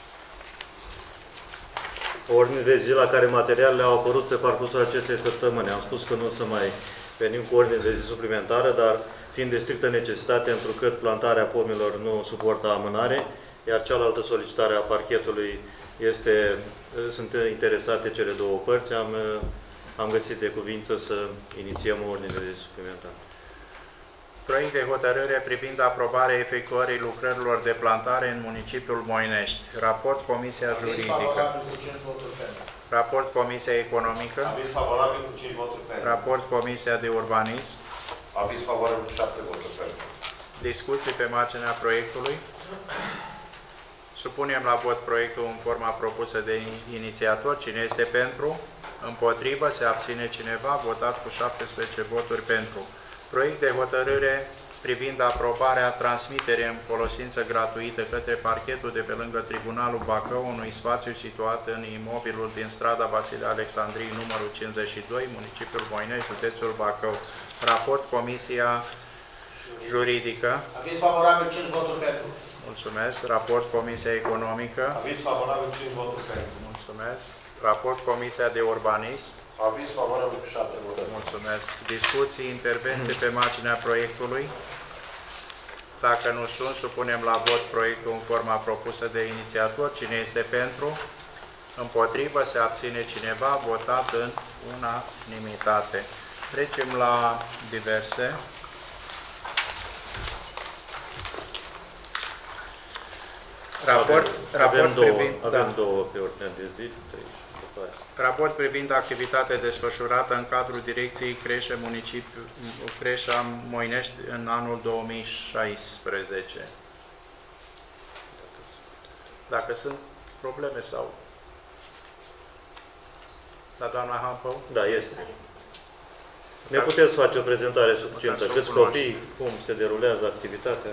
O ordine de zi la care materialele au apărut pe parcursul acestei săptămâni. Am spus că nu o să mai venim cu ordine de zi suplimentară, dar fiind de strictă necesitate, întrucât plantarea pomilor nu suportă amânare, iar cealaltă solicitare a parchetului sunt interesate cele două părți, am găsit de cuvință să inițiem o ordine de zi suplimentară. Proiect de hotărâre privind aprobarea efectuării lucrărilor de plantare în municipiul Moinești. Raport Comisia Juridică. Raport Comisia Economică. Aviz favorabil cu 5 voturi pentru. Raport Comisia de Urbanism. Aviz favorabil cu 7 voturi pentru. Discuții pe marginea proiectului. Supunem la vot proiectul în forma propusă de inițiator. Cine este pentru? Împotrivă? Se abține cineva? Votat cu 17 voturi pentru. Proiect de hotărâre privind aprobarea transmiterii în folosință gratuită către parchetul de pe lângă Tribunalul Bacău unui spațiu situat în imobilul din strada Vasile Alexandrii, numărul 52, municipiul Moinești, județul Bacău. Raport Comisia Juridică. Aviz favorabil 5 voturi pentru. Mulțumesc. Raport Comisia Economică. Aviz favorabil 5 voturi pentru. Mulțumesc. Raport Comisia de Urbanism. Aviz favorabil cu 7 voturi. Mulțumesc. Discuții, intervenții pe marginea proiectului. Dacă nu sunt, supunem la vot proiectul în forma propusă de inițiator. Cine este pentru? Împotrivă? Se abține cineva? Votat în unanimitate. Trecem la diverse. Avem două pe ordinea de zi. Raport privind activitatea desfășurată în cadrul Direcției Creșa Moinești în anul 2016. Dacă sunt probleme sau... Da, doamna Hampău? Da, este. Ne puteți face o prezentare suficientă. Câți copii, cum se derulează activitatea?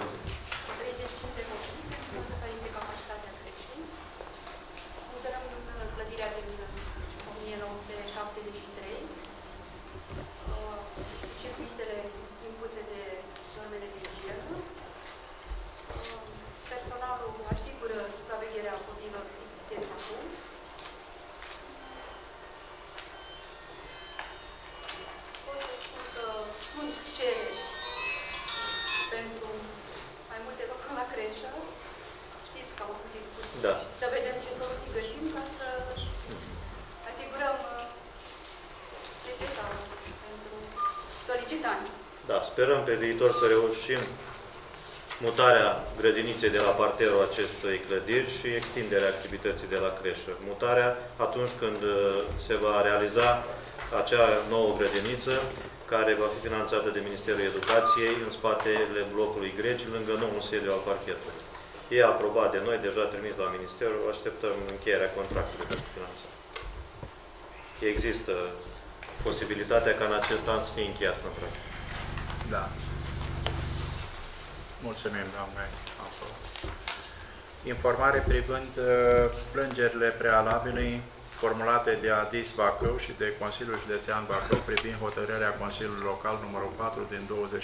Să vedem ce soluții găsim ca să asigurăm necesarul pentru solicitanți. Da, sperăm pe viitor să reușim mutarea grădiniței de la parterul acestei clădiri și extinderea activității de la creșă. Mutarea atunci când se va realiza acea nouă grădiniță care va fi finanțată de Ministerul Educației în spatele blocului Greci, lângă noul sediu al parchetului. E aprobat de noi, deja trimis la Ministerul, așteptăm încheierea contractului pentru finanțare. Există posibilitatea ca în acest an să fie încheiat contractul. Da. Mulțumim, doamne. Informare privind plângerile prealabile formulate de ADIS Bacău și de Consiliul Județean Bacău privind hotărârea Consiliului Local numărul 4 din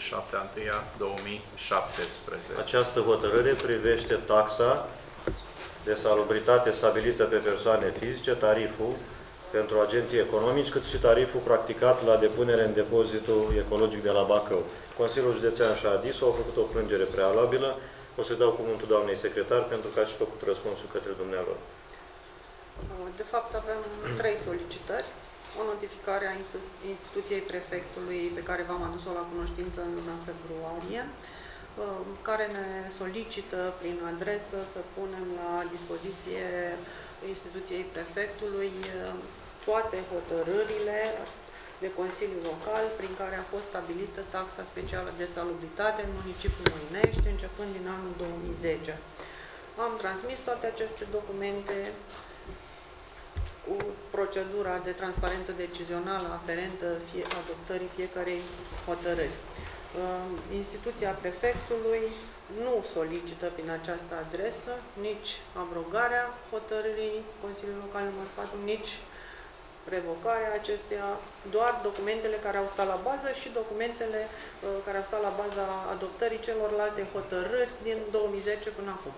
27/1/2017. Această hotărâre privește taxa de salubritate stabilită pe persoane fizice, tariful pentru agenții economici, cât și tariful practicat la depunere în depozitul ecologic de la Bacău. Consiliul Județean și ADIS au făcut o plângere prealabilă. O să dau cuvântul doamnei secretar pentru că ați făcut răspunsul către dumneavoastră. De fapt, avem 3 solicitări. O notificare a instituției prefectului pe care v-am adus-o la cunoștință în luna februarie, care ne solicită prin adresă să punem la dispoziție instituției prefectului toate hotărârile de Consiliu Local prin care a fost stabilită taxa specială de salubritate în municipiul Moinești, începând din anul 2010. Am transmis toate aceste documente cu procedura de transparență decizională aferentă adoptării fiecarei hotărâri. Instituția prefectului nu solicită prin această adresă nici abrogarea hotărârii Consiliului Local nr. 4, nici revocarea acesteia, doar documentele care au stat la bază și documentele care au stat la baza adoptării celorlalte hotărâri din 2010 până acum.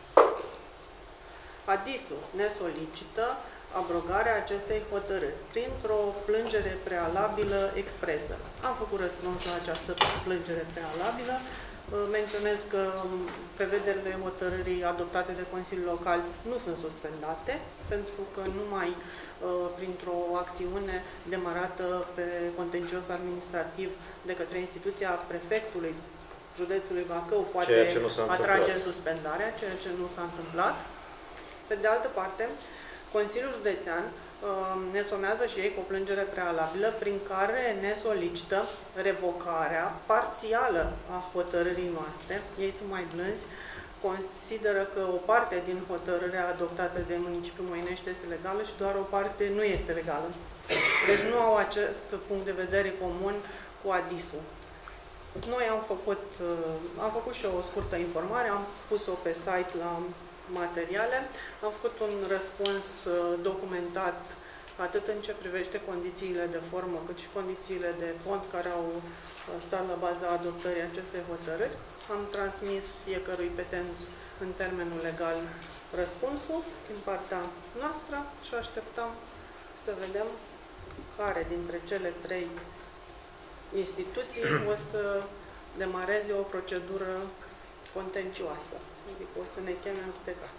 ADIS-ul ne solicită abrogarea acestei hotărâri printr-o plângere prealabilă expresă. Am făcut răspuns la această plângere prealabilă. Menționez că prevederile hotărârii adoptate de Consiliul Local nu sunt suspendate, pentru că numai printr-o acțiune demarată pe contencios administrativ de către instituția prefectului județului Bacău poate atrage suspendarea, ceea ce nu s-a întâmplat. Pe de altă parte, Consiliul Județean ne somează și ei cu o plângere prealabilă prin care ne solicită revocarea parțială a hotărârii noastre. Ei sunt mai blânzi, consideră că o parte din hotărârea adoptată de municipiul Moinești este legală și doar o parte nu este legală. Deci nu au acest punct de vedere comun cu ADIS-ul. Noi am făcut și o scurtă informare, am pus-o pe site la materiale, am făcut un răspuns documentat atât în ce privește condițiile de formă, cât și condițiile de fond care au stat la baza adoptării acestei hotărâri. Am transmis fiecărui petent în termenul legal răspunsul din partea noastră și așteptăm să vedem care dintre cele 3 instituții o să demareze o procedură contencioasă. Adică o să ne cheme în judecată.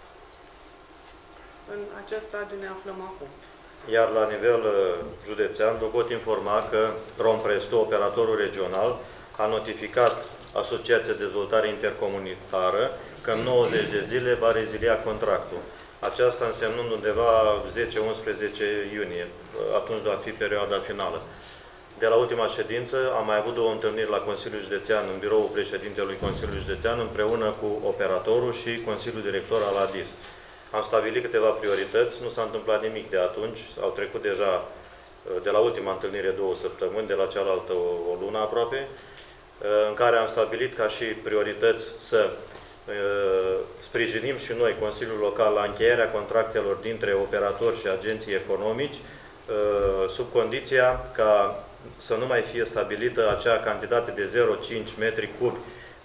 În acest stadiu ne aflăm acum. Iar la nivel județean, vă pot informa că Rompresto, operatorul regional, a notificat Asociația de Dezvoltare Intercomunitară că în 90 de zile va rezilia contractul. Aceasta însemnând undeva 10-11 iunie. Atunci va fi perioada finală. De la ultima ședință am mai avut 2 întâlniri la Consiliul Județean, în biroul președintelui Consiliului Județean, împreună cu operatorul și Consiliul Director al ADIS. Am stabilit câteva priorități, nu s-a întâmplat nimic de atunci, au trecut deja de la ultima întâlnire 2 săptămâni, de la cealaltă o lună aproape, în care am stabilit ca și priorități să sprijinim și noi Consiliul Local la încheierea contractelor dintre operatori și agenții economici, sub condiția ca să nu mai fie stabilită acea cantitate de 0,5 metri cubi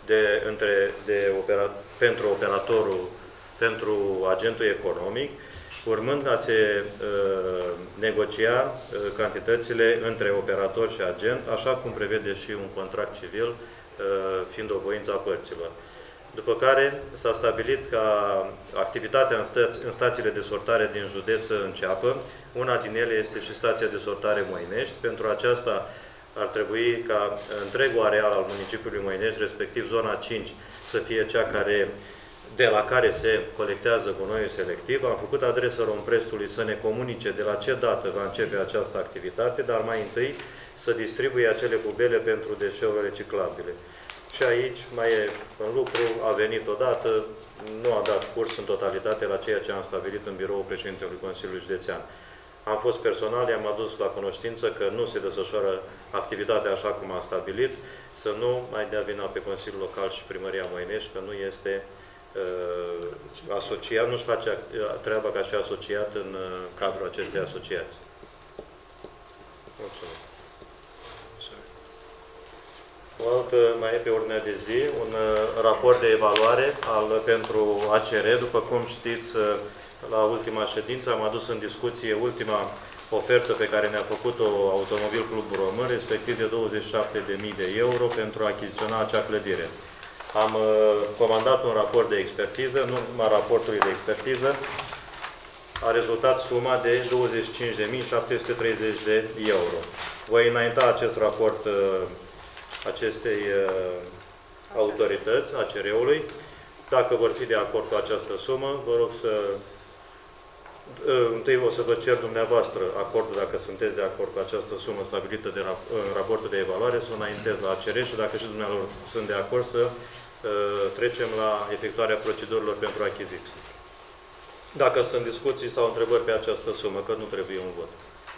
pentru operatorul, pentru agentul economic, urmând a se negocia cantitățile între operator și agent, așa cum prevede și un contract civil, fiind o voință a părților. După care s-a stabilit ca activitatea în stațiile de sortare din județ să înceapă. Una din ele este și stația de sortare Moinești. Pentru aceasta ar trebui ca întregul areal al municipiului Moinești, respectiv zona 5, să fie cea de la care se colectează gunoiul selectiv. Am făcut adresă Romprestului să ne comunice de la ce dată va începe această activitate, dar mai întâi să distribuie acele pubele pentru deșeuri reciclabile. Și aici mai e în lucru, a venit odată, nu a dat curs în totalitate la ceea ce am stabilit în biroul președintelui Consiliului Județean. Am fost personal, i-am adus la cunoștință că nu se desfășoară activitatea așa cum am stabilit, să nu mai dea vina pe Consiliul Local și Primăria Moinești, că nu este asociat, nu-și face treaba ca și asociat în cadrul acestei asociații. Mulțumesc. O altă mai e pe ordinea de zi, un raport de evaluare pentru ACR. După cum știți, la ultima ședință am adus în discuție ultima ofertă pe care ne-a făcut-o Automobil Clubul Român, respectiv de 27.000 de euro pentru a achiziționa acea clădire. Am comandat un raport de expertiză, în urma raportului de expertiză a rezultat suma de 25.730 de euro. Voi înainta acest raport acestei autorități, ACR-ului. Dacă vor fi de acord cu această sumă, vă rog să... Întâi o să vă cer dumneavoastră acordul, dacă sunteți de acord cu această sumă stabilită de raportul de evaluare, să o înaintez la ACR și dacă și dumneavoastră sunt de acord, să trecem la efectuarea procedurilor pentru achiziții. Dacă sunt discuții sau întrebări pe această sumă, că nu trebuie un vot.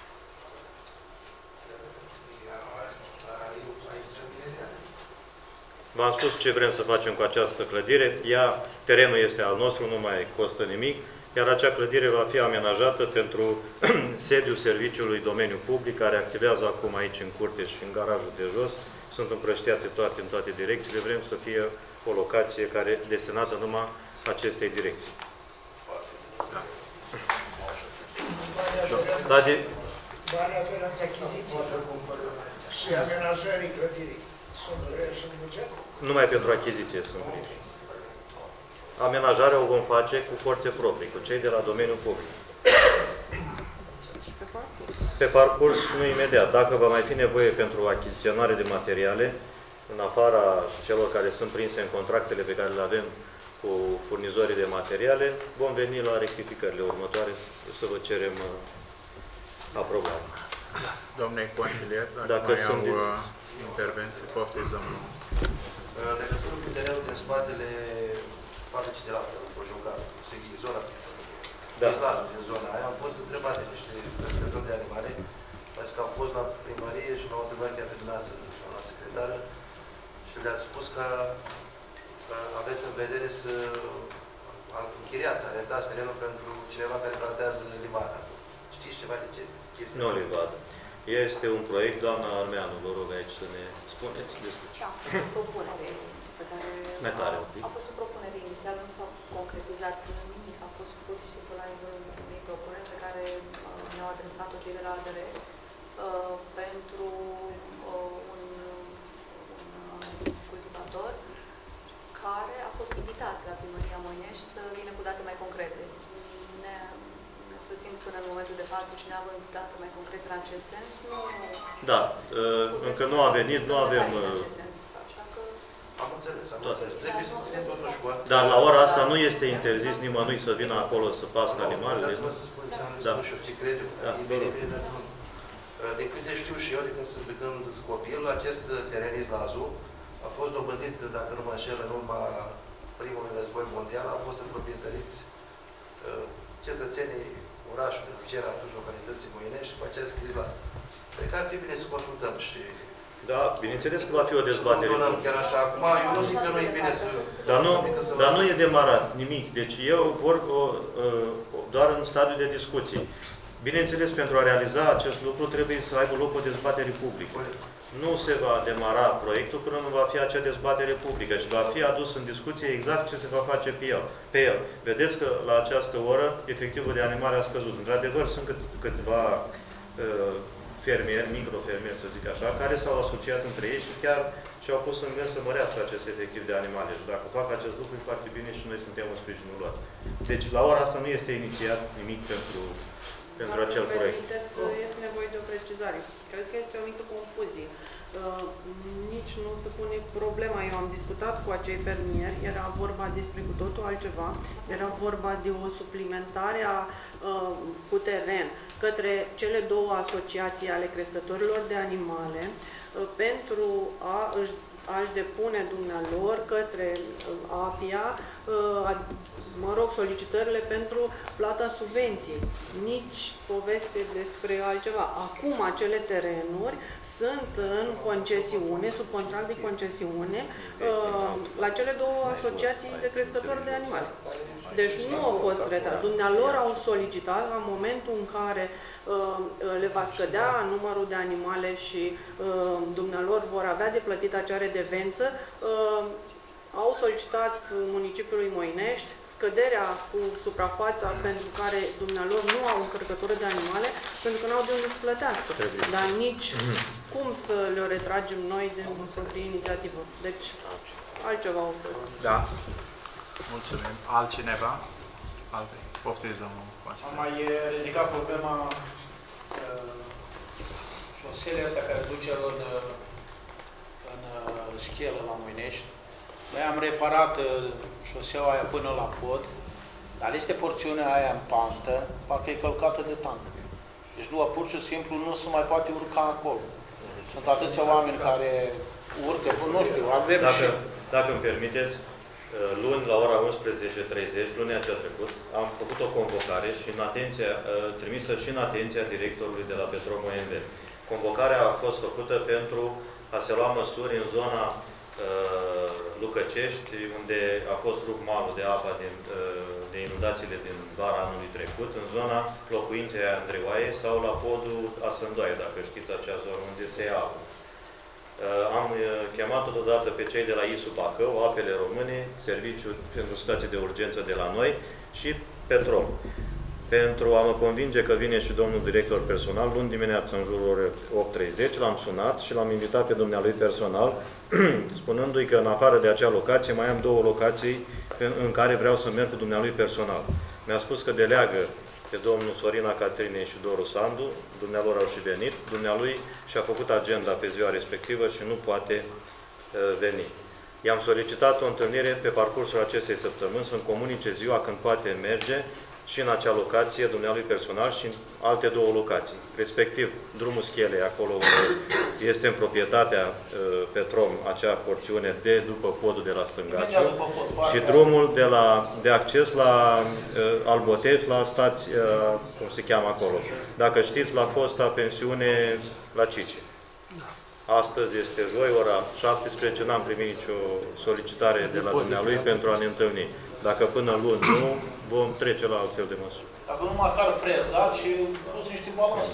V-am spus ce vrem să facem cu această clădire. Terenul este al nostru, nu mai costă nimic, iar acea clădire va fi amenajată pentru sediul serviciului domeniu public, care activează acum aici în curte și în garajul de jos. Sunt împrăștiate toate în toate direcțiile. Vrem să fie o locație care destinată numai acestei direcții. Banii aferenți achiziției și amenajării clădirii sunt și în buget? Numai pentru achiziție sunt prinși. Amenajarea o vom face cu forțe proprii, cu cei de la domeniul public. Pe parcurs, nu imediat. Dacă va mai fi nevoie pentru achiziționare de materiale, în afara celor care sunt prinse în contractele pe care le avem cu furnizorii de materiale, vom veni la rectificările următoare să vă cerem aprobare. Domnule consilier, dacă mai au intervenții, poftiți, domnul. În legătură cu terenul din spatele fabricii de lapte, Cojucar, zona din zona aia, am fost întrebat de niște crescători de animale, pentru că am fost la primărie și m-au întrebat chiar pe dumneavoastră, doamna secretară, și le-ați spus că aveți în vedere să închiriați, aretați terenul pentru cineva care plantează livada. Știți ceva de ce chestia? Nu livada. Este un proiect, doamna Armeanu, vă rog aici să ne spuneți despre ce. Da, o propunere pe care a fost o propunere inițială, nu s-a concretizat nimic, a fost pur și simplu la nivelul unei propuneri pe care ne-au adresat-o cei de la ADR pentru un cultivator care a fost invitat la primăria Moinești să vină cu date mai concrete. Ne susțin până în momentul de față și neavând date mai concrete în acest sens, nu... Da, încă nu a venit, nu avem... Am înțeles. Trebuie să ținem totuși cu atât. Dar la ora asta nu este interzis nimănui să vină acolo să pască animalele. Dați-mă să spun, nu știu ce cred eu, de câte știu și eu, de când sunt copil, acest teren Izlazu a fost dobândit, dacă nu mă înșel, în urma primului război mondial, au fost proprietăriți cetățenii orașului, ce era atunci localității Moinești, și cu acest Izlaz. Cred că ar fi bine să consultăm și... Da, bineînțeles că va fi o dezbatere. Chiar așa. Acum, eu nu zic că nu e bine să... Dar nu e demarat nimic. Deci eu vor doar în stadiul de discuții. Bineînțeles, pentru a realiza acest lucru trebuie să aibă loc o dezbatere publică. Nu se va demara proiectul până nu va fi acea dezbatere publică și va fi adus în discuție exact ce se va face pe el. Vedeți că la această oră efectivul de animale a scăzut. Într-adevăr, sunt câteva fermieri, microfermieri, să zic așa, care s-au asociat între ei și chiar și-au pus în gând să mărească acest efectiv de animale. Și dacă fac acest lucru, e foarte bine și noi suntem în sprijinul lor. Deci, la ora asta nu este inițiat nimic pentru acel proiect. Este nevoie de o precizare. Cred că este o mică confuzie. Nici nu se pune problema. Eu am discutat cu acei fermieri, era vorba despre cu totul altceva, era vorba de o suplimentare cu teren către cele două asociații ale crescătorilor de animale pentru a-și depune dumnealor către APIA, solicitările pentru plata subvenției. Nici poveste despre altceva. Acum acele terenuri sunt în concesiune, sub contract de concesiune, la cele două asociații de crescători de animale. Deci nu au fost retrași. Dumnealor au solicitat la momentul în care le va scădea numărul de animale și dumnealor vor avea de plătit acea redevență, au solicitat municipiului Moinești scăderea cu suprafața pentru care dumnealor nu au încărcătură de animale, pentru că nu au de unde să plătească. Dar nici cum să le retragem noi din inițiativă. Deci, altceva au fost. Da. Mulțumim. Altcineva? Alte. Poftiți, domnul. Am mai ridicat problema șoselei astea care duce în schelă la Moinești. Noi am reparat șoseaua aia până la pod, dar este porțiunea aia în pantă, parcă e călcată de tank. Deci nu, pur și simplu nu se mai poate urca acolo. Sunt atâția oameni care urcă, nu știu, avem și... Dacă îmi permiteți, luni la ora 11:30, lunea cea trecut, am făcut o convocare și trimisă și în atenția directorului de la Petrom OMV. Convocarea a fost făcută pentru a se lua măsuri în zona Lucăcești, unde a fost rupt malul de apă de inundațiile din vara anului trecut, în zona locuinței Andreoaie sau la podul Asândoaie, dacă știți acea zonă unde se ia apă. Am chemat totodată pe cei de la ISU Bacău, Apele Române, Serviciul pentru Situații de Urgență de la noi și Petrom. Pentru a mă convinge că vine și domnul director personal, luni dimineață în jurul orei 8:30, l-am sunat și l-am invitat pe dumnealui personal, spunându-i că în afară de acea locație mai am două locații în care vreau să merg cu dumnealui personal. Mi-a spus că deleagă pe domnul Sorina Catrinei și Doru Sandu, dumnealor au și venit, dumnealui și-a făcut agenda pe ziua respectivă și nu poate veni. I-am solicitat o întâlnire pe parcursul acestei săptămâni să-mi comunice ziua când poate merge și în acea locație, dumnealui personal, și în alte două locații. Respectiv, drumul Schelei, acolo unde este în proprietatea Petrom, acea porțiune de după podul de la Stângaciu, și drumul de acces la Alboteș, la stația, cum se cheamă acolo. Dacă știți, la fosta pensiune la Cici. Astăzi este joi, ora 17, n-am primit nicio solicitare de la dumnealui pentru a ne întâlni. Dacă până luni nu, vom trece la altfel de măsuri. Dacă nu măcar frezat și pus niște balanțe.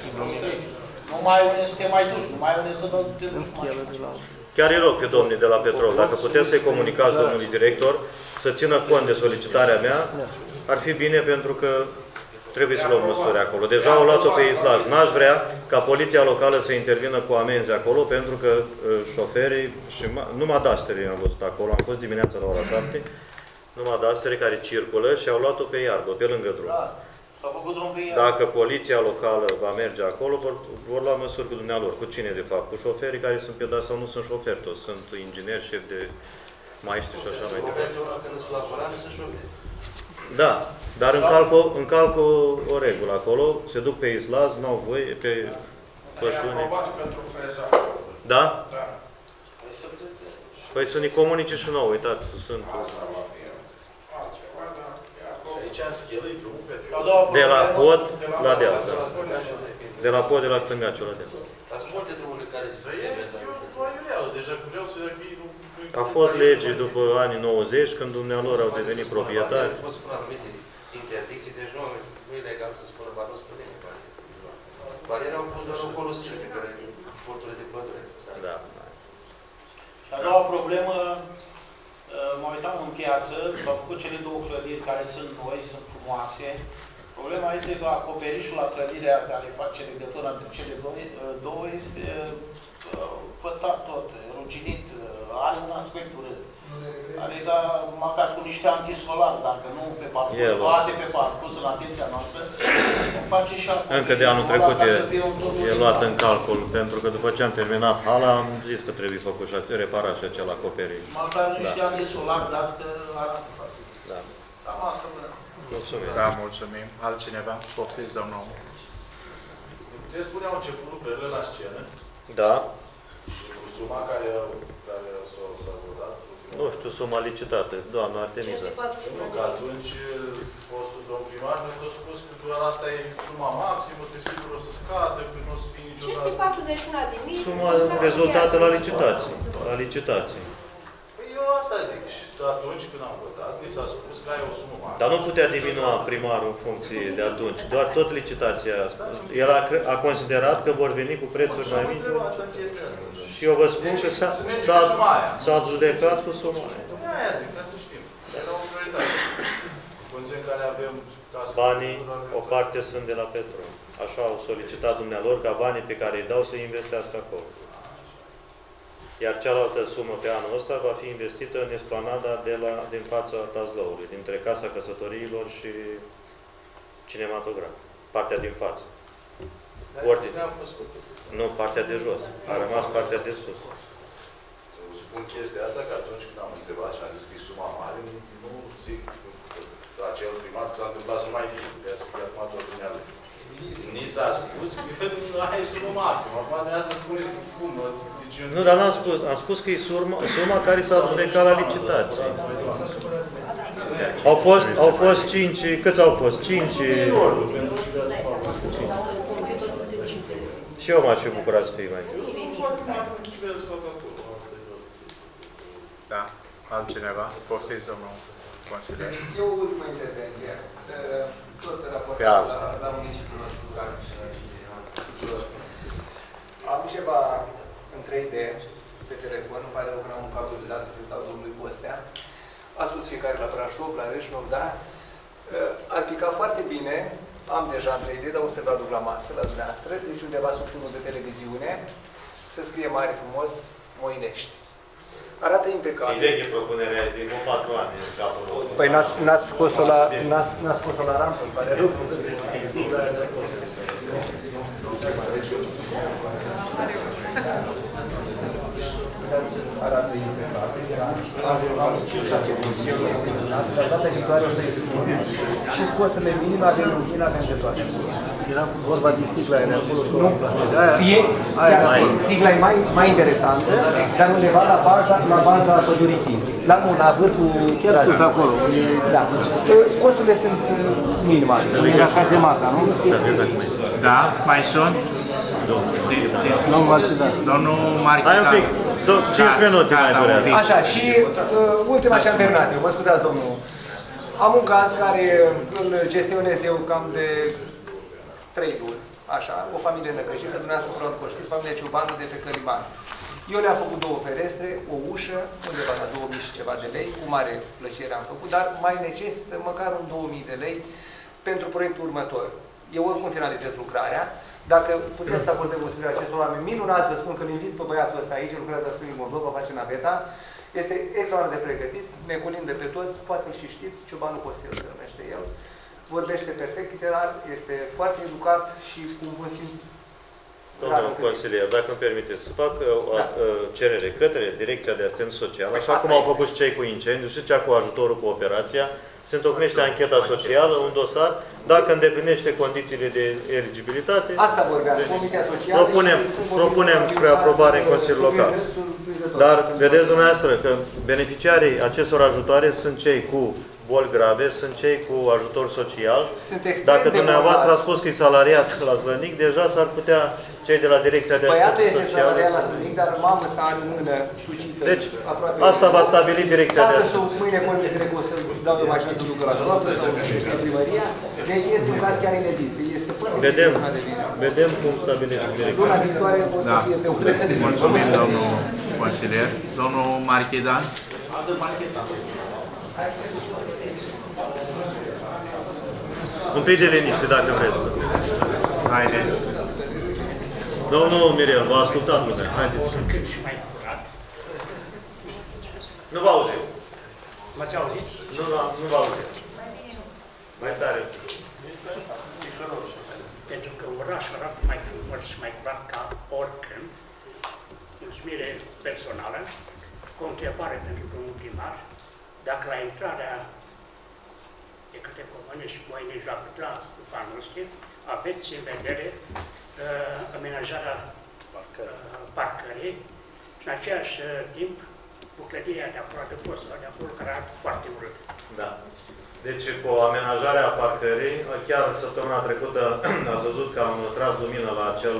Nu mai unde să te mai duci, nu mai unde să te duci mai. Chiar îi rog pe domnii de la Petrol, dacă puteți să-i comunicați domnului director, să țină cont de solicitarea mea, ar fi bine pentru că trebuie să luăm măsuri acolo. Deja au luat-o pe Islaj. N-aș vrea ca poliția locală să intervină cu amenzi acolo, pentru că șoferii, și numai dasterii am văzut acolo, am fost dimineața la ora 7, numai dastere care circulă și au luat-o pe iarbă, pe lângă drum. Da, s-a făcut drum pe iarbă. Dacă poliția locală va merge acolo, vor lua măsuri cu dumnealor. Cu cine, de fapt? Cu șoferii care sunt pedați sau nu sunt șoferi, toți sunt ingineri, șefi de maestri și așa mai departe. Da, dar încalcă o regulă acolo, se duc pe Islaz, n-au voie, pe pășune. Da? Da. Păi să ne comunice și nouă, uitați, sunt... De la pod la deal, da. De la pod, de la Stângaciu la deal. Dar sunt multe drumurile care A fost lege după anii 90, când dumnealor au devenit proprietari. Pot să spun anumite interdicții, deci nu e legal să spună, ba nu spune nimic. Bariere au pus doar o folosire pe care porturile de pădure. Da. Și a doua problemă, mă uitam în piață, s-au făcut cele două clădiri care sunt noi, sunt frumoase. Problema este că acoperișul la clădirea care face legătura între cele două este pătat tot, ruginit, are un aspect urât. Adică, măcar cu niște antisolari, dacă nu pe parcurs, toate pe parcurs, în atenția noastră, face și acoperișul. Încă de anul trecut e luat în calcul, pentru că după ce am terminat hala, am zis că trebuie făcut și reparat și acel acoperiș. Măcar niște antisolari, dacă arată foarte. Da. Cam asta, bine. Mulțumim. Da, mulțumim. Altcineva? Poftiți, domnul. Puteți spune, au început lucrările la scenă? Da. Și cu suma care s-a votat Nu știu suma licitată, doamna Artemiza. 541. Nu, că atunci postul domn primar mi-a tot spus că doar asta e suma maximă, că sigur o să scadă, că nu o să fie niciodată. 541.000. Suma rezultată la licitație. La licitație. Păi eu asta zic. Și atunci când am votat, mi s-a spus că ai o sumă maximă. Dar nu putea diminua primarul în funcție de atunci, doar tot licitația asta. El a considerat că vor veni cu prețuri mai mici. Și eu vă spun că s-a judecat cu suma aia. Aia zic, ca să știm. Era o prioritate. În condiții în care avem... Banii, o parte sunt de la Petrol. Așa au solicitat dumnealor ca banii pe care îi dau să investească acolo. Iar cealaltă sumă pe anul ăsta va fi investită în esplanada din fața Tazloului, dintre Casa Căsătoriilor și cinematograf. Partea din față. Nu, partea de jos. A rămas partea de sus. Eu spun chestia asta că atunci când am întrebat și am zis că e suma mare, nu zic că acel primar s-a întâmplat să mai fie. De asta că acum tot dumneavoastră. Ni s-a spus că aia e sumă maximă. Acum dumneavoastră spuneți cum. Nu, dar n-am spus. Am spus că e suma care s-a adjudecat la licitație. Au fost 5, câți au fost? 5. Și eu m-aș fi bucurat să fie mai mult. Da. Altcineva? Poftiți, domnul consilier. Eu ultima intervenție. Tot Pe azi. la municipiul nostru. Am ceva în 3D pe telefon, îmi pare rău că n-am un cablu de date să dau domnului Postea. A spus fiecare la Brașov, la Reșnov, da? Ar pica foarte bine, am deja în 3D, dar o să vă aduc la masă, la dumneavoastră, deci undeva sub tunul de televiziune, să scrie mare frumos, Moinești. Arată impecabil. E veche propunerea din 4 ani în capul nostru. Păi n-ați scos-o la rampă, îmi pare rău. Arată impecabil. Am spus așa, dar data viitoare o să expun. Și scoatele minime avem de toate. Era vorba de sigla aia de acolo. Sigla e mai interesantă, dar undeva la baza pădurii Chizii. La vârful... Chiar spus acolo. Da. Costurile sunt minimale. Era cazemata, nu? Da, mai sunt? Domnul Marchidan. Hai un pic. 5 minute mai durează. Așa, și ultima și am terminat. Mă scuzați, domnul. Am un caz care îl gestionez eu cam de 3 luni. Așa, o familie năcăjită, dumneavoastră probabil că știți, familia Ciubanu de pe Căliman. Eu le-am făcut 2 ferestre, o ușă, undeva la 2000 și ceva de lei, cu mare plăcere am făcut, dar mai necesită măcar un 2000 de lei pentru proiectul următor. Eu oricum finalizez lucrarea. Dacă putem să acordăm posibilitatea acestor oameni minunați, vă spun că îl invit pe băiatul ăsta aici, lucrează la Sfântul Moldova, face naveta, este extraordinar de pregătit, ne colindă pe toți, poate și știți, Ciobanu Costel se numește el, vorbește perfect literar, este foarte educat și cu un bun simț. Domnul consilier, dacă îmi permiteți, să fac o cerere către Direcția de Asistență Socială, așa cum au făcut și cei cu incendiu și cea cu ajutorul cooperația, se întocmește ancheta socială, un dosar, dacă îndeplinește condițiile de eligibilitate. Asta vorbeam, Comisia Socială. Propunem spre aprobare în Consiliul Local. Dar vedeți dumneavoastră că beneficiarii acestor ajutoare sunt cei cu boli grave, sunt cei cu ajutor social. Dacă dumneavoastră a spus că e salariat la Zlănic, deja s-ar putea cei de la Direcția de Asistență Socială. Băiatul este salariat la Zlănic, dar mamă s-a în mână sucită. Deci, asta va stabili Direcția de Asistență. Dacă mâine cred că o să dau eu mașină să ducă la școală sau la primăria. Deci este un caz chiar inedit. Vedem cum stabilește Direcția. Luna viitoare o să fie pe un prieten. Mulțumim, domnul consilier. Domnul Marchidan. Un pic de liniște, dacă vreți. Haideți. Domnul Mirel, v-a ascultat lumea. Haideți. Nu vă auzim. M-ați auzit? Nu vă auzim. Mai tare. Pentru că orașul arată mai frumos și mai curat ca oricând. Mulțumire personală, cu o întrebare pentru domnul primar. Dacă la intrarea de către Comănești și Moinești la Pătra cu Panosche, aveți în vedere amenajarea parcării și în același timp cu clădirea de acolo, de postul de acolo, care arată foarte urât. Da. Deci, cu amenajarea parcării, chiar săptămâna trecută ați văzut că am tras lumină la acel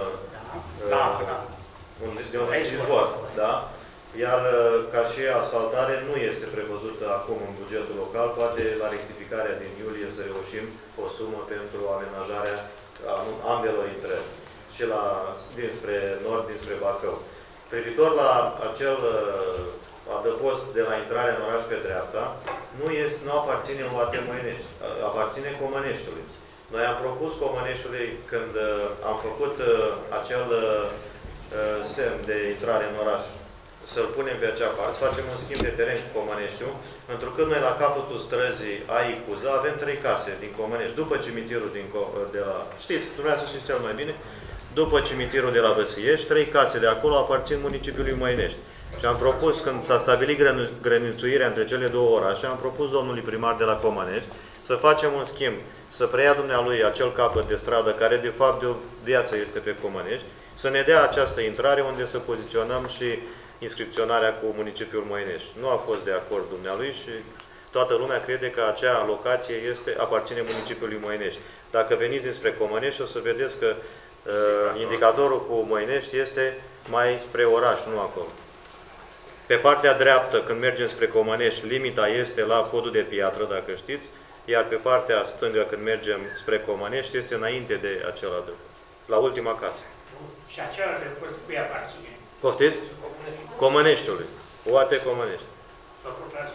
de un izvor, da? Iar ca și asfaltare nu este prevăzută acum în bugetul local, poate la rectificarea din iulie să reușim o sumă pentru amenajarea ambelor intrări, și dinspre nord, dinspre Bacău. Privitor la acel adăpost de la intrarea în oraș pe dreapta, nu aparține UAT Moinești, aparține Comăneștiului. Noi am propus Comăneștiului, când am făcut acel semn de intrare în oraș, să-l punem pe acea parte, să facem un schimb de teren cu Comăneștiul, întrucât noi la capătul străzii Aicuza avem 3 case din Comănești, după cimitirul de la... Știți, dumneavoastră știți cel mai bine, după cimitirul de la Văsiești, 3 case de acolo aparțin municipiului Moinești. Și am propus, când s-a stabilit grănițuirea între cele două orașe, am propus domnului primar de la Comănești să facem un schimb, să preia dumnealui acel capăt de stradă, care de fapt de o viață este pe Comănești, să ne dea această intrare unde să poziționăm și inscripționarea cu municipiul Moinești. Nu a fost de acord dumnealui și toată lumea crede că acea locație aparține municipiului Moinești. Dacă veniți dinspre Comănești, o să vedeți că indicatorul cu Moinești este mai spre oraș, nu acolo. Pe partea dreaptă, când mergem spre Comănești, limita este la podul de piatră, dacă știți, iar pe partea stângă, când mergem spre Comănești, este înainte de acela la ultima casă. Și acela de fost cui aparține? Poftiți? Comăneștiului. UAT Comănești. Făcut la zi.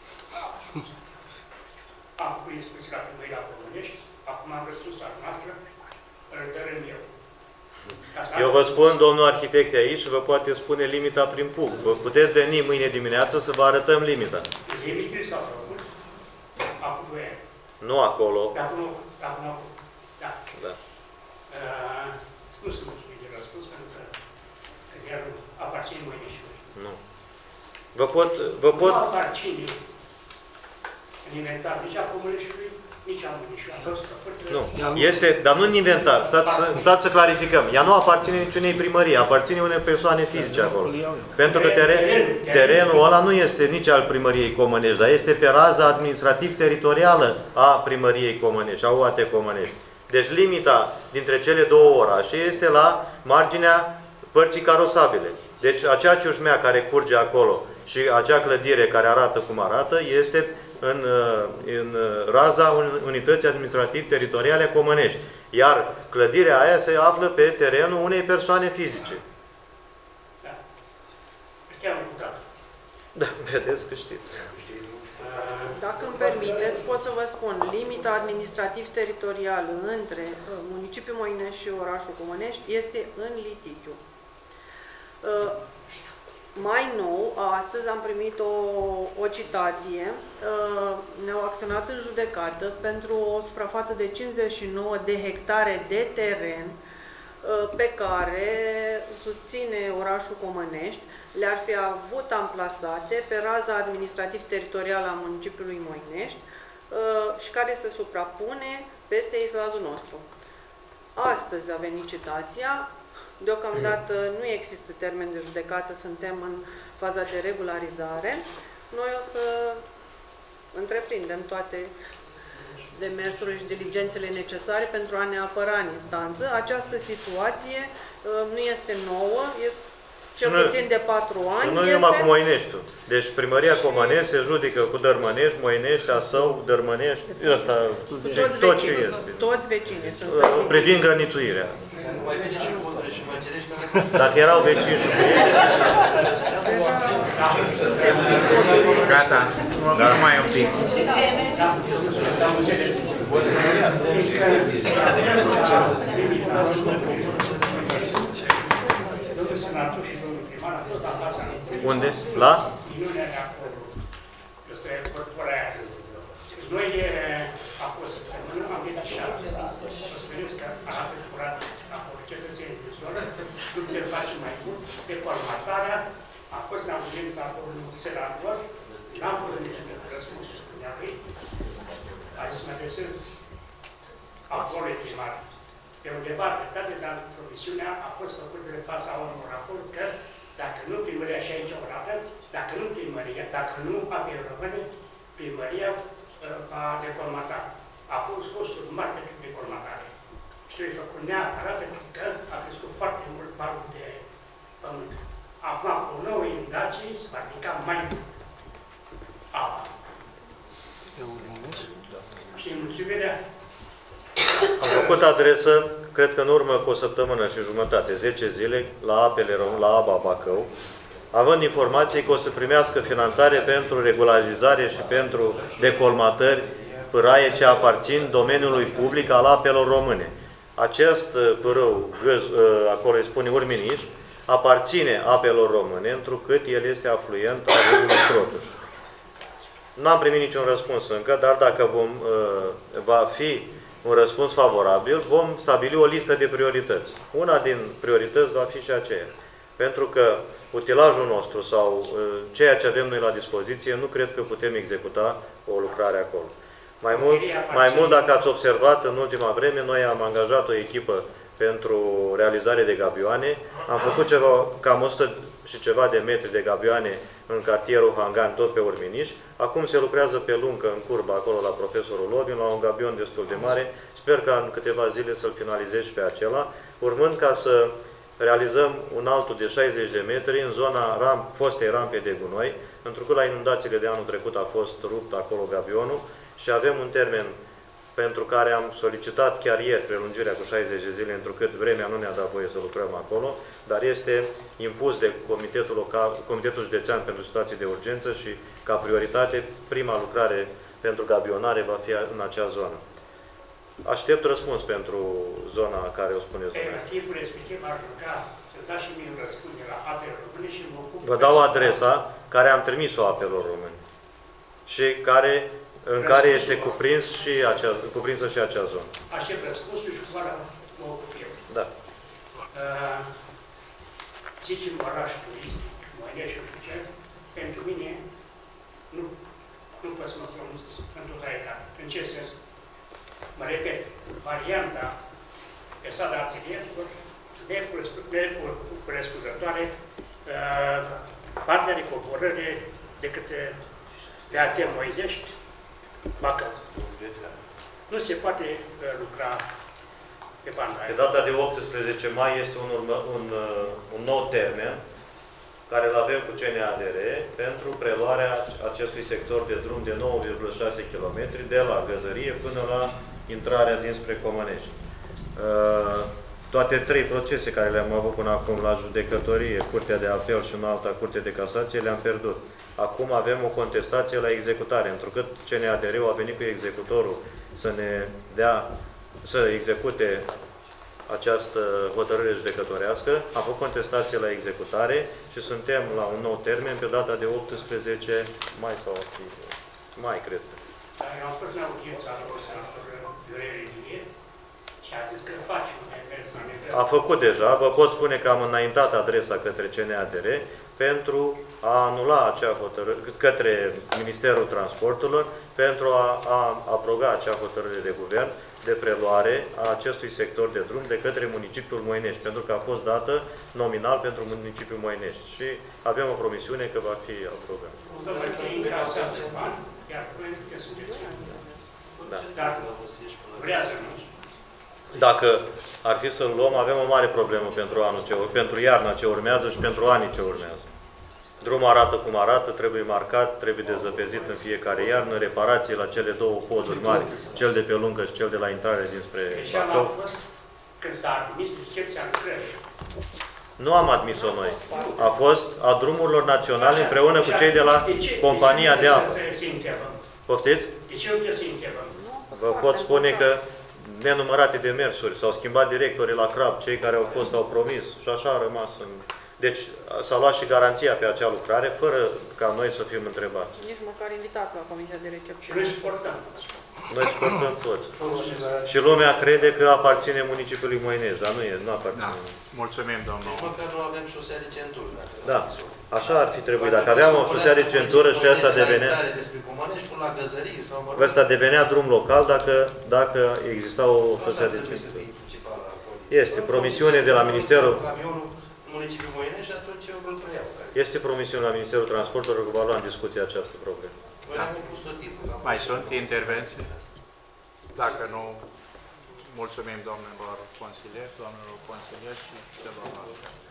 Am făcut discuții la primării la Comănești, acum am răspuns la noastră, îl dărâm eu. Eu vă spun, domnul arhitect aici, și vă poate spune limita prin PUC. Vă puteți veni mâine dimineață să vă arătăm limita. Limitele s-au făcut acum 2 ani. Nu acolo. Acum, da. Da. Nu sunt mulțumit de răspuns, pentru că iar aparține Moineștiului. Nu. Vă pot... Nu aparține în inventar nici a Comăneștiului, nici a Moineștiului. Nu. Este, dar nu în inventar. Stați să clarificăm. Ea nu aparține niciunei primării, aparține unei persoane fizice acolo. Pentru că terenul ăla nu este nici al primăriei Comănești, dar este pe raza administrativ-teritorială a primăriei Comănești, a UAT Comănești. Deci limita dintre cele două orașe este la marginea părții carosabile. Deci acea ciușmea care curge acolo și acea clădire care arată cum arată este în raza unității administrativ-teritoriale Comănești. Iar clădirea aia se află pe terenul unei persoane fizice. Da. Știam lucrat. Da, vedeți că știți. Dacă îmi permiteți, pot să vă spun, limita administrativ-teritorială între municipiul Moinești și orașul Comănești este în litigiu. Mai nou, astăzi am primit o citație, ne-au acționat în judecată pentru o suprafață de 59 de hectare de teren pe care, susține orașul Comănești, le-ar fi avut amplasate pe raza administrativ-teritorială a municipiului Moinești și care se suprapune peste izlazul nostru. Astăzi a venit citația. Deocamdată nu există termen de judecată, suntem în faza de regularizare. Noi o să întreprindem toate demersurile și diligențele necesare pentru a ne apăra în instanță. Această situație nu este nouă, este cel puțin de 4 ani. Nu numai cu Moineștiul. Deci primăria Comănești se judică cu Dărmănești, Moinești, Asău, Dărmănești, ăsta, tot ce este. Toți vecinii sunt. Privind grănițuirea. Dacă erau vecini și cu ei... Gata, nu mai e un pic. Unde? La? Noi a fost am venit așa, să vedeți că arată curat acolo cetățenii de zonă, după ce îl face mai mult, pe formatarea, a fost în audiență acolo în Senator, n-am fost niciun răspuns dumneavoastră. Hai să mă adresez acolo e primar. Pe undeva, dreptate, dar promisiunea a fost făcută de fața unor acolo că Dacă nu primăria și aici o dată, dacă nu primăria, dacă nu apele române, primăria a decolmatat. A pus costuri mari pentru decolmatare. Și trebuie făcut neapărat pentru că a crescut foarte mult valul de pământ. Acum, cu o nouă inundație, se va ridica mai mult apa. Și mulțumirea. Am făcut adresă, cred că în urmă cu o săptămână și jumătate, 10 zile, la la ABA Bacău, având informații că o să primească finanțare pentru regularizare și pentru decolmatări pâraie ce aparțin domeniului public al apelor române. Acest pârâu, acolo îi spune Urminiș, aparține apelor române, întrucât el este afluent al râului Crotuș. N-am primit niciun răspuns încă, dar dacă va fi un răspuns favorabil, vom stabili o listă de priorități. Una din priorități va fi și aceea. Pentru că utilajul nostru sau ceea ce avem noi la dispoziție, nu cred că putem executa o lucrare acolo. Mai mult, dacă ați observat, în ultima vreme, noi am angajat o echipă pentru realizare de gabioane. Am făcut cam 100 și ceva de metri de gabioane în cartierul Hangan, tot pe Urminiș. Acum se lucrează pe luncă, în curbă, acolo la profesorul Lobin, la un gabion destul de mare. Sper ca în câteva zile să-l finalizez și pe acela, urmând ca să realizăm un altul de 60 de metri în zona fostei rampe de gunoi, întrucât la inundațiile de anul trecut a fost rupt acolo gabionul și avem un termen pentru care am solicitat chiar ieri prelungirea cu 60 de zile, întrucât vremea nu ne-a dat voie să lucrăm acolo, dar este impus de Comitetul Județean pentru Situații de Urgență și, ca prioritate, prima lucrare pentru gabionare va fi în acea zonă. Aștept răspuns pentru zona care o spuneți. În timpul respectiv aș ruga să dați și mie un răspuns de la apele române și mă ocup. Vă dau adresa care am trimis-o apelor români și în care este cuprinsă și acea zonă. Aștept răspunsul și cu mă ocup eu. Da. Zicem oraș turistic, Moinești, pentru mine nu pot să mă pronunț în totalitate. În ce sens? Mă repet, varianta pe strada Artilierului, necorespunzătoare, partea de coborâre de către PAT Moinești, Bacău. Nu se poate lucra pe banda aia. Pe data de 18 mai este un nou termen care îl avem cu CNADR pentru preluarea acestui sector de drum de 9,6 km de la Găzărie până la intrarea dinspre Comănești. Toate trei procese care le-am avut până acum la judecătorie, Curtea de Apel și în alta Curte de Casație, le-am pierdut. Acum avem o contestație la executare, întrucât CNADR-ul a venit cu executorul să execute această hotărâre judecătorească, a făcut contestație la executare și suntem la un nou termen pe data de 18 mai sau mai, cred. Dar eu am spus în audiența la senatorul Viorel Ilie și a zis că face un demers. A făcut deja, vă pot spune că am înaintat adresa către CNADR pentru a anula acea hotărâre, către Ministerul Transporturilor, pentru a abroga acea hotărâre de guvern de preluare a acestui sector de drum de către municipiul Moinești, pentru că a fost dată nominal pentru municipiul Moinești și avem o promisiune că va fi aprobat. Dacă ar fi să-l luăm, avem o mare problemă pentru iarna ce urmează și pentru anii ce urmează. Drumul arată cum arată, trebuie marcat, trebuie dezăpezit în fiecare iarnă, reparații la cele două poduri mari, cel de pe lungă și cel de la intrare dinspre Bacău. A fost când s-a admis recepția lucrării. Nu am admis-o noi. A fost a drumurilor naționale împreună cu cei de la compania de apă. Poftiți? De ce nu trebuie să întrebăm? Vă pot spune că nenumărate demersuri, s-au schimbat directorii la CRAB, cei care au promis și așa a rămas în... Deci s-a luat și garanția pe acea lucrare, fără ca noi să fim întrebați. Nici măcar invitați la Comisia de Recepție. Și noi suportăm. Noi suportăm toți. Și lumea crede că aparține municipiului Moinești, dar nu aparține. Da. Mulțumim, domnul. Nici măcar nu avem șosea de centură. Da. Așa ar fi trebuit. Dacă aveam o șosea de centură și asta devenea... Ăsta devenea drum local dacă exista o șosea de centură. Este. Promisiune de la Ministerul... municipiul Moinești și atunci eu îl preiau. Este promisiune la Ministerul Transportului că va lua în discuție această problemă. Noi am impus tot timpul. Mai sunt intervenții? Dacă nu, mulțumim domnilor consilieri, domnilor consilieri și celorlalți.